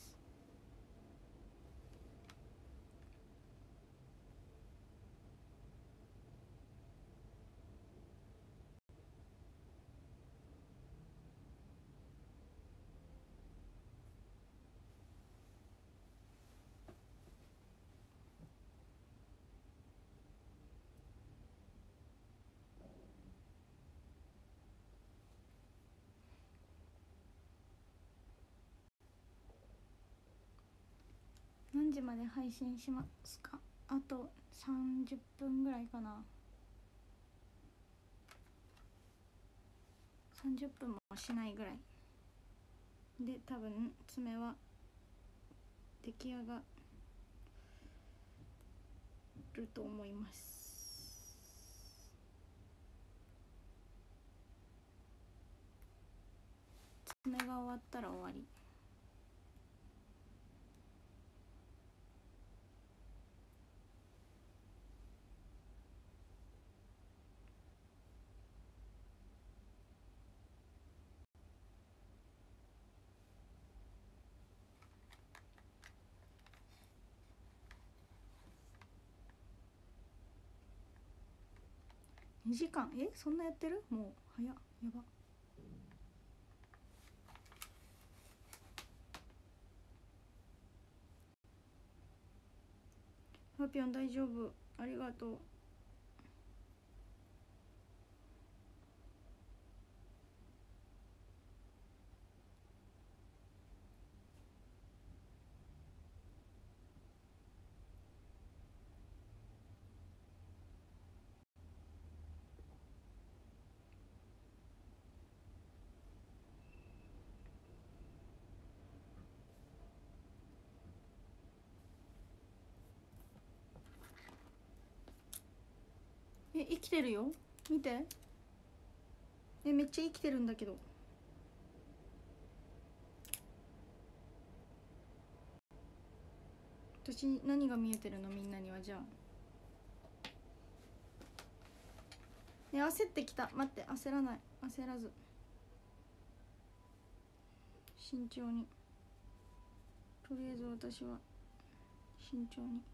何時まで配信しますか？あとさんじゅっぷんぐらいかな。さんじゅっぷんもしないぐらいで多分爪は出来上がると思います。爪が終わったら終わり。にじかん、えそんなやってる？もう早っ、やば。ハピョン大丈夫、ありがとう。え生きてるよ、見て。えめっちゃ生きてるんだけど。 私何が見えてるのみんなには。じゃあね、焦ってきた。待って、焦らない、焦らず慎重に。とりあえず私は慎重に。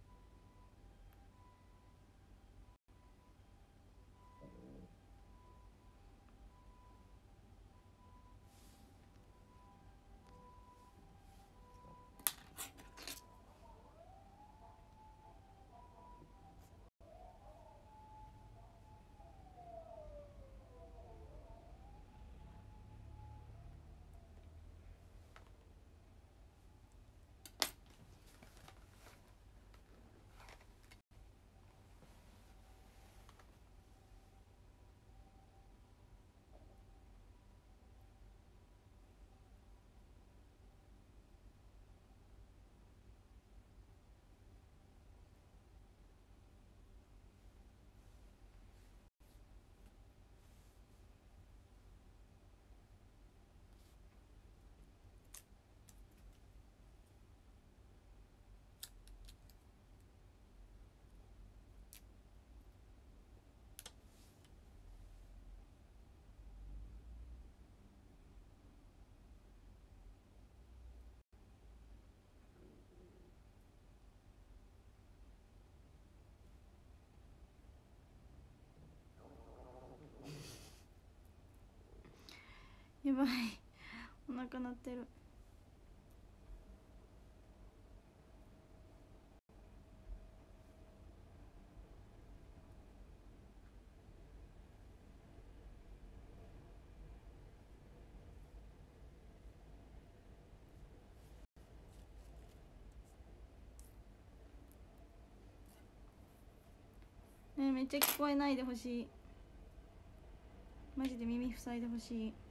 やばい、お腹鳴ってる。ねえ、めっちゃ聞こえないでほしい。マジで耳塞いでほしい。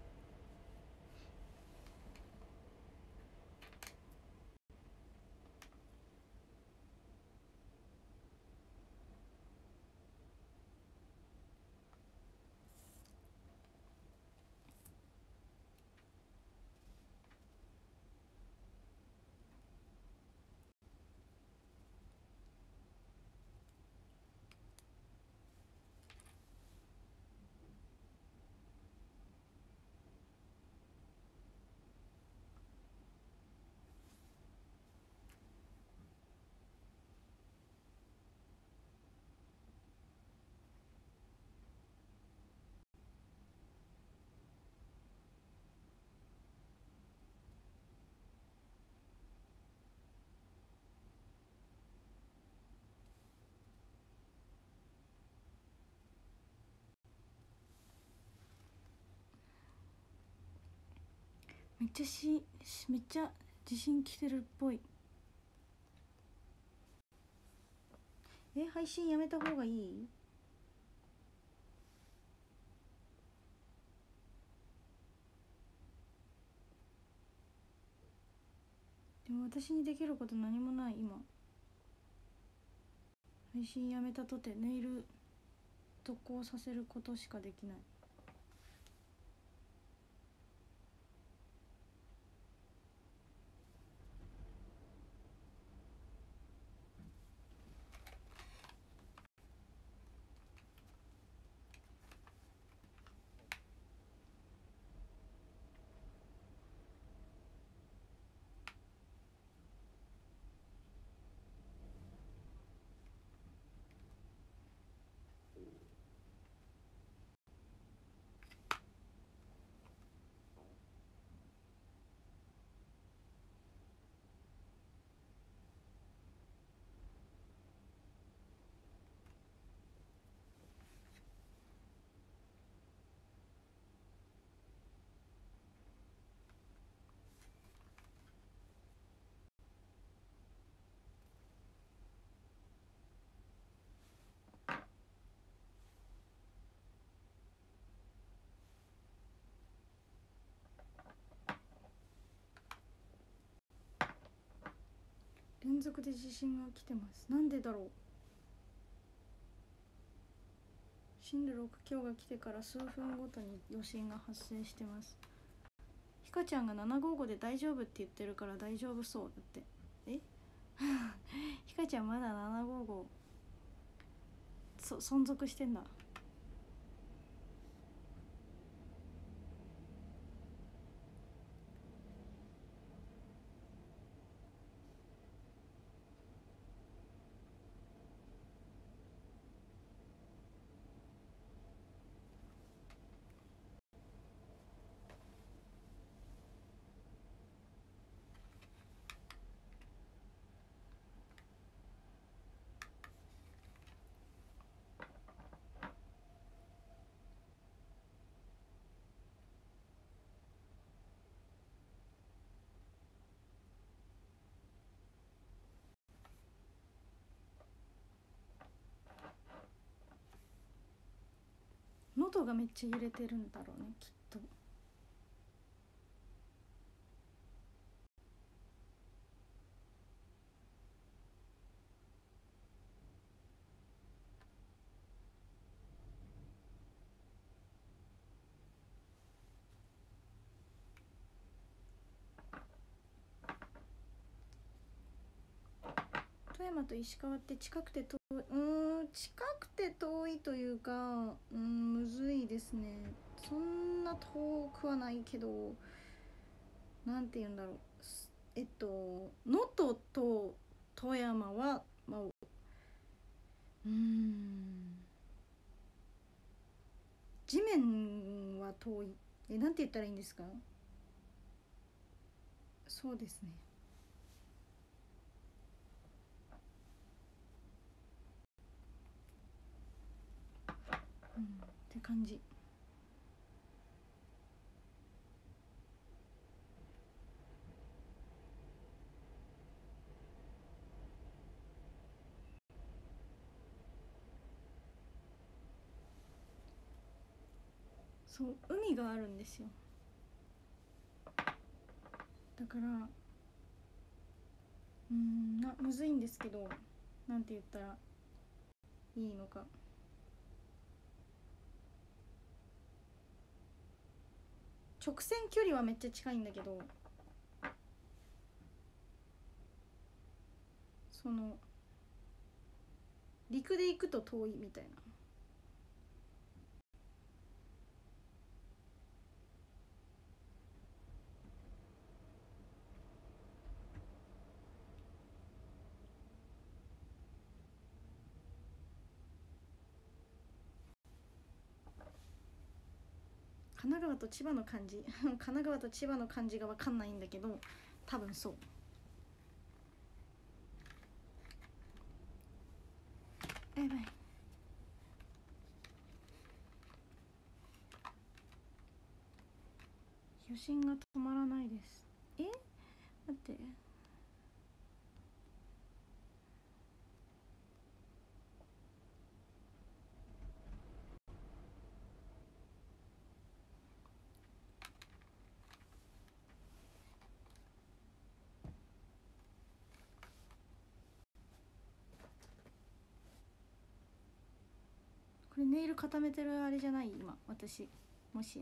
めっちゃしめっちゃ地震来てるっぽい。え、配信やめた方がいい？でも私にできること何もない。今配信やめたとてネイル投稿させることしかできない。連続で地震が来てます。なんでだろう。震度ろく強が来てから数分ごとに余震が発生してます。ひかちゃんがななごーごで大丈夫って言ってるから大丈夫そうだって。えひかちゃんまだななごーごーそ存続してんだ。喉がめっちゃ揺れてるんだろうね、きっと。富山と石川って近くて遠い、うーん近くて遠いというか、うーんむずいですね。そんな遠くはないけど、なんて言うんだろう、えっと能登と富山はまあうーん地面は遠い。え、なんて言ったらいいんですか。そうですね。うんって感じ。そう海があるんですよ。だからうんなむずいんですけど、なんて言ったらいいのか。直線距離はめっちゃ近いんだけど、その陸で行くと遠いみたいな。神奈川と千葉の感じ神奈川と千葉の感じが分かんないんだけど、多分そう。やばい。余震が止まらないです。え、待って。これネイル固めてるあれじゃない？今私もしや。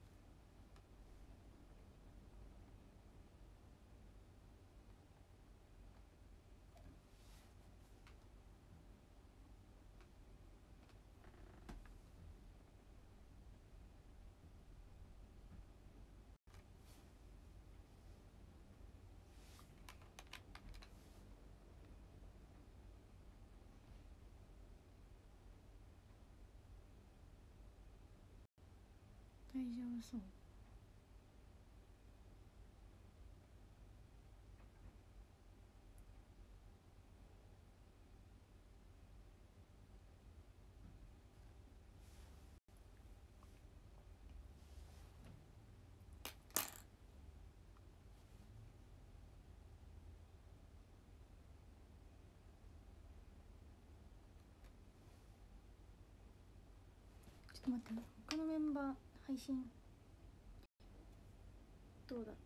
大丈夫そう。ちょっと待って、他のメンバー配信どうだ。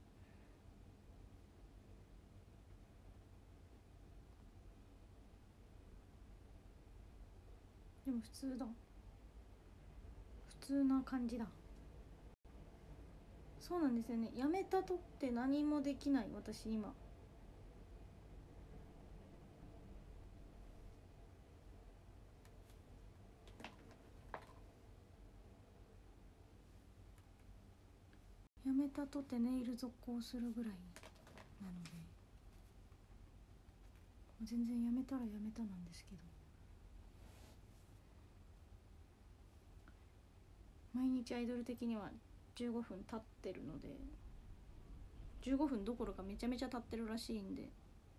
でも普通だ。普通な感じだ。そうなんですよね。やめたとって何もできない私今。 たとてネイル続行するぐらいなので、全然やめたらやめたなんですけど、毎日アイドル的にはじゅうごふん経ってるので、じゅうごふんどころかめちゃめちゃ経ってるらしいんで、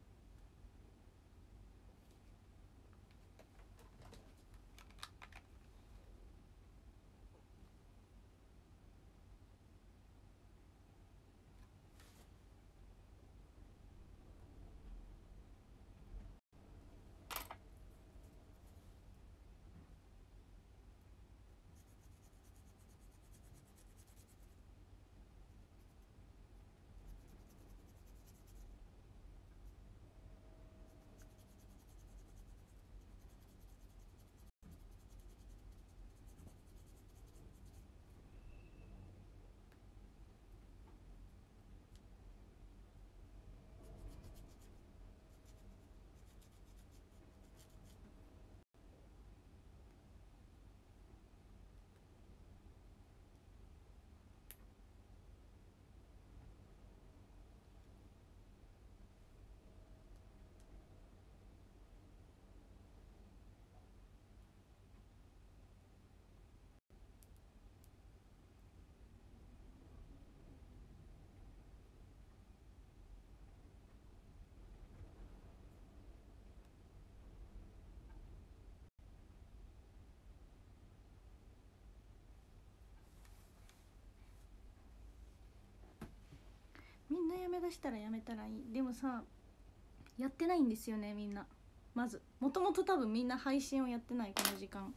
みんなやめだしたらやめたらいい。でもさ、やってないんですよねみんな。まずもともと多分みんな配信をやってない、この時間。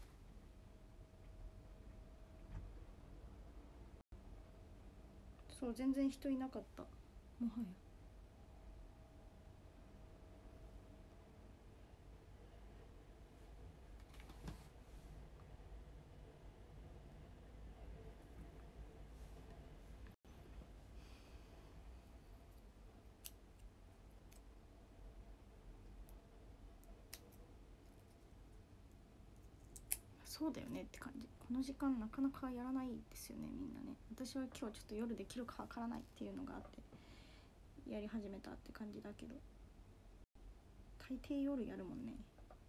そう、全然人いなかった、もはや。そうだよねって感じ。この時間なかなかやらないですよねみんなね。私は今日ちょっと夜できるかわからないっていうのがあってやり始めたって感じだけど、大抵夜やるもんね。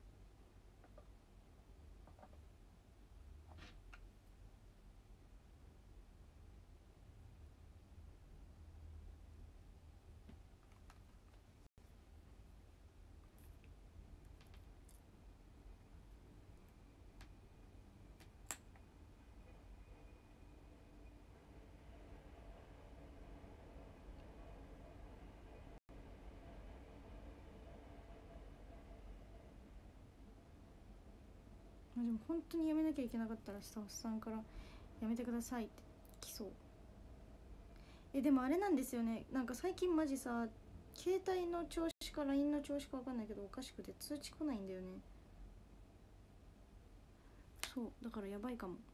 でも本当にやめなきゃいけなかったらスタッフさんからやめてくださいって来そう。えでもあれなんですよね、なんか最近マジさ、携帯の調子か ライン の調子か分かんないけどおかしくて通知来ないんだよね。そうだからやばいかも。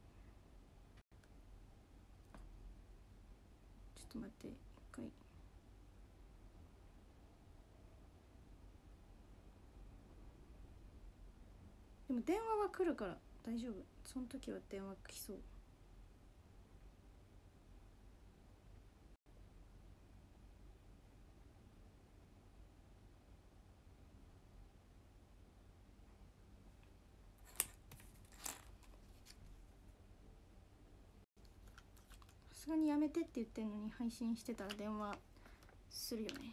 ちょっと待って一回。でも電話は来るから大丈夫、その時は電話来そう。さすがにやめてって言ってんのに配信してたら電話するよね。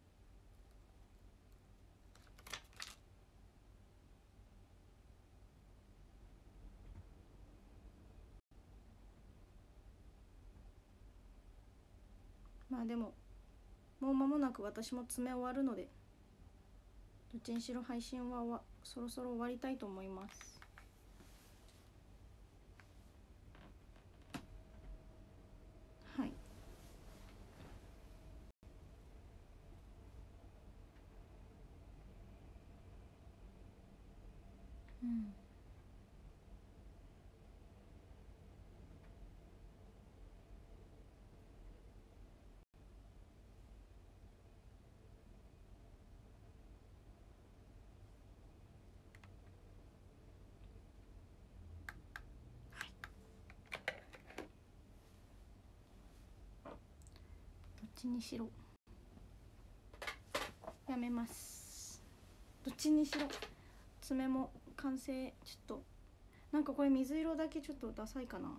まあでももう間もなく私も詰め終わるので、どっちにしろ配信はそろそろ終わりたいと思います。はい。うん。 ちにしろやめます。どっちにしろ爪も完成。ちょっとなんかこれ水色だけちょっとダサいかな、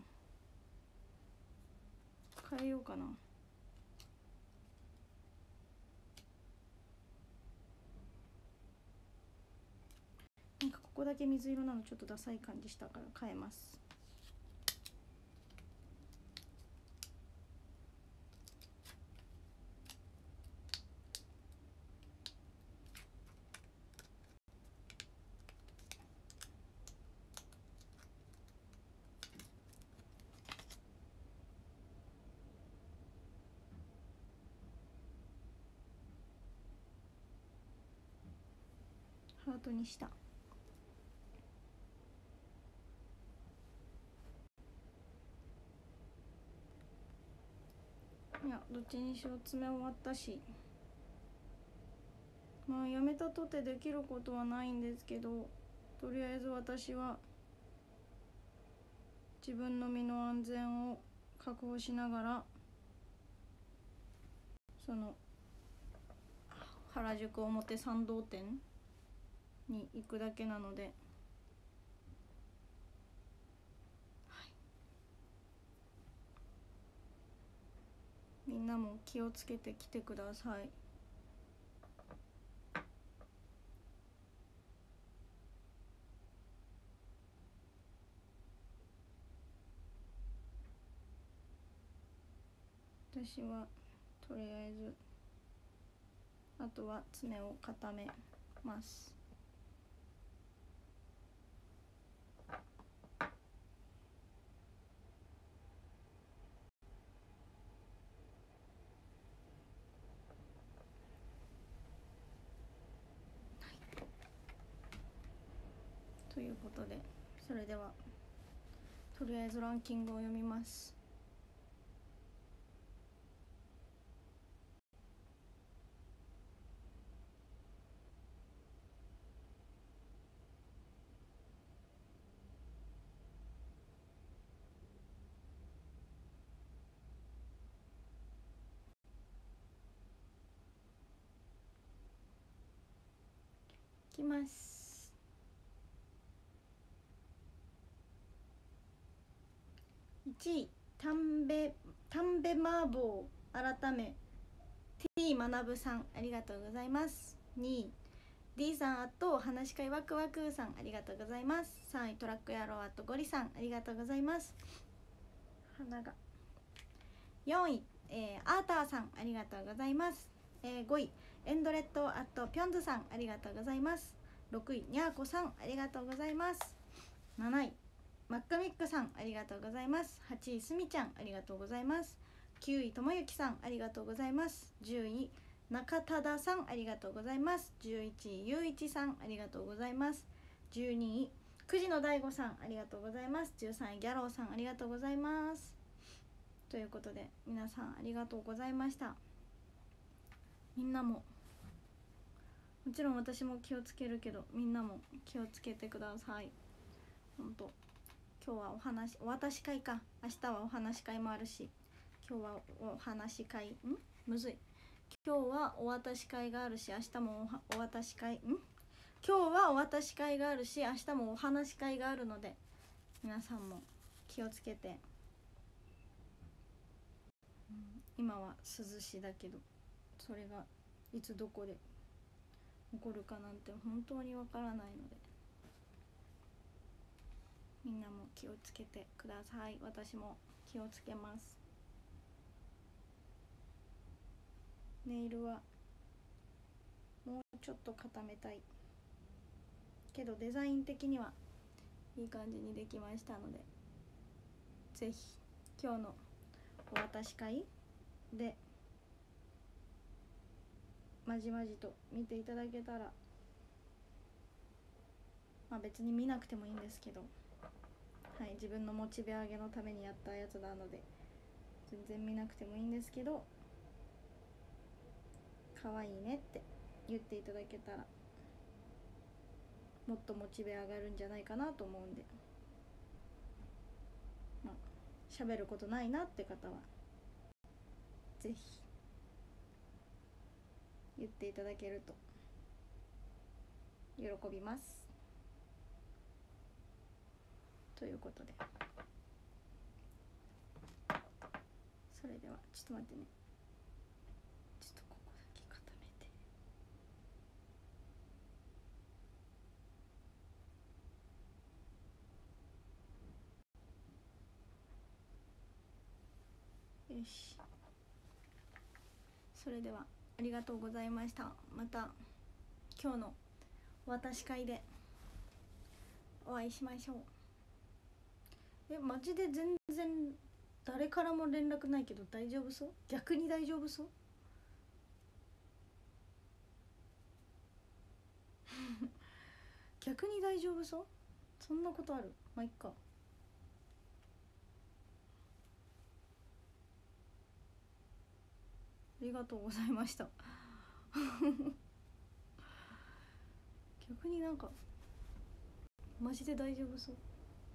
変えようかな。なんかここだけ水色なのちょっとダサい感じしたから変えます。ハートにした。いやどっちにしろ爪終わったし、まあやめたとてできることはないんですけど、とりあえず私は自分の身の安全を確保しながらその原宿表参道店に行くだけなので、はい、みんなも気をつけてきてください。私はとりあえずあとは爪を固めます。ということで、それではとりあえずランキングを読みます。いきます。いちいたんべたんべ麻婆改め T 学さんありがとうございます。にい D さんあと話し会ワクワクさんありがとうございます。さんいトラック野郎あとゴリさんありがとうございます。花がよんい、えー、アーターさんありがとうございます。えー、ごいエンドレッドアットピョンズさんありがとうございます。ろくいにゃーこさんありがとうございます。なないマックミックさんありがとうございます。はちいすみちゃんありがとうございます。きゅういともゆきさんありがとうございます。じゅうい中忠さんありがとうございます。じゅういちいゆういちさんありがとうございます。じゅうにいくじのだいごさんありがとうございます。じゅうさんいギャローさんありがとうございます。ということで皆さんありがとうございました。みんなももちろん私も気をつけるけどみんなも気をつけてください。ほんと今日はお話お渡し会か、明日はお話し会もあるし、今日はお話し会んむずい今日はお渡し会があるし、明日もお渡し会ん今日はお渡し会があるし、明日もお話し会があるので皆さんも気をつけて、うん、今は涼しいだけどそれがいつどこで起こるかなんて本当にわからないので、みんなも気をつけてください。私も気をつけます。ネイルはもうちょっと固めたいけどデザイン的にはいい感じにできましたので、ぜひ今日のお渡し会でまじまじと見ていただけたら、まあ別に見なくてもいいんですけど、はい、自分のモチベ上げのためにやったやつなので全然見なくてもいいんですけど、可愛いねって言っていただけたらもっとモチベ上がるんじゃないかなと思うんで、まあ喋ることないなって方はぜひ言っていただけると喜びます。ということで、それではちょっと待ってね、ちょっとここだけ固めて、よし。それではありがとうございました。また今日の私会でお会いしましょう。え、マジで全然誰からも連絡ないけど大丈夫そう？逆に大丈夫そう逆に大丈夫そう？そんなことある？まあいっか。ありがとうございました逆になんかマジで大丈夫そう。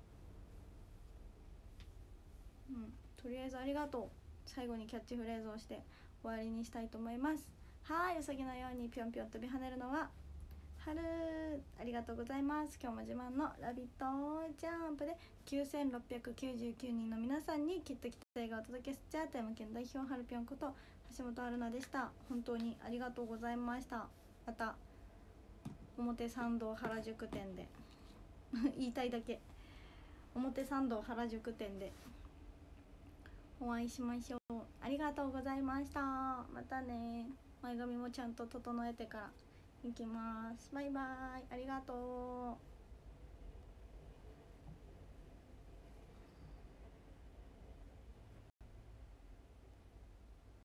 うん、とりあえずありがとう。最後にキャッチフレーズをして終わりにしたいと思います。はい、うさぎのようにぴょんぴょん飛び跳ねるのは春。ありがとうございます。今日も自慢のラビットジャンプできゅうせんろっぴゃくきゅうじゅうきゅうにんの皆さんにきっときっと映画をお届けしちゃう富山県代表はるぴょんこと橋本春奈でした。本当にありがとうございました。また表参道原宿店で言いたいだけ、表参道原宿店でお会いしましょう。ありがとうございました。またね。前髪もちゃんと整えてから行きます。バイバイ。ありがとう。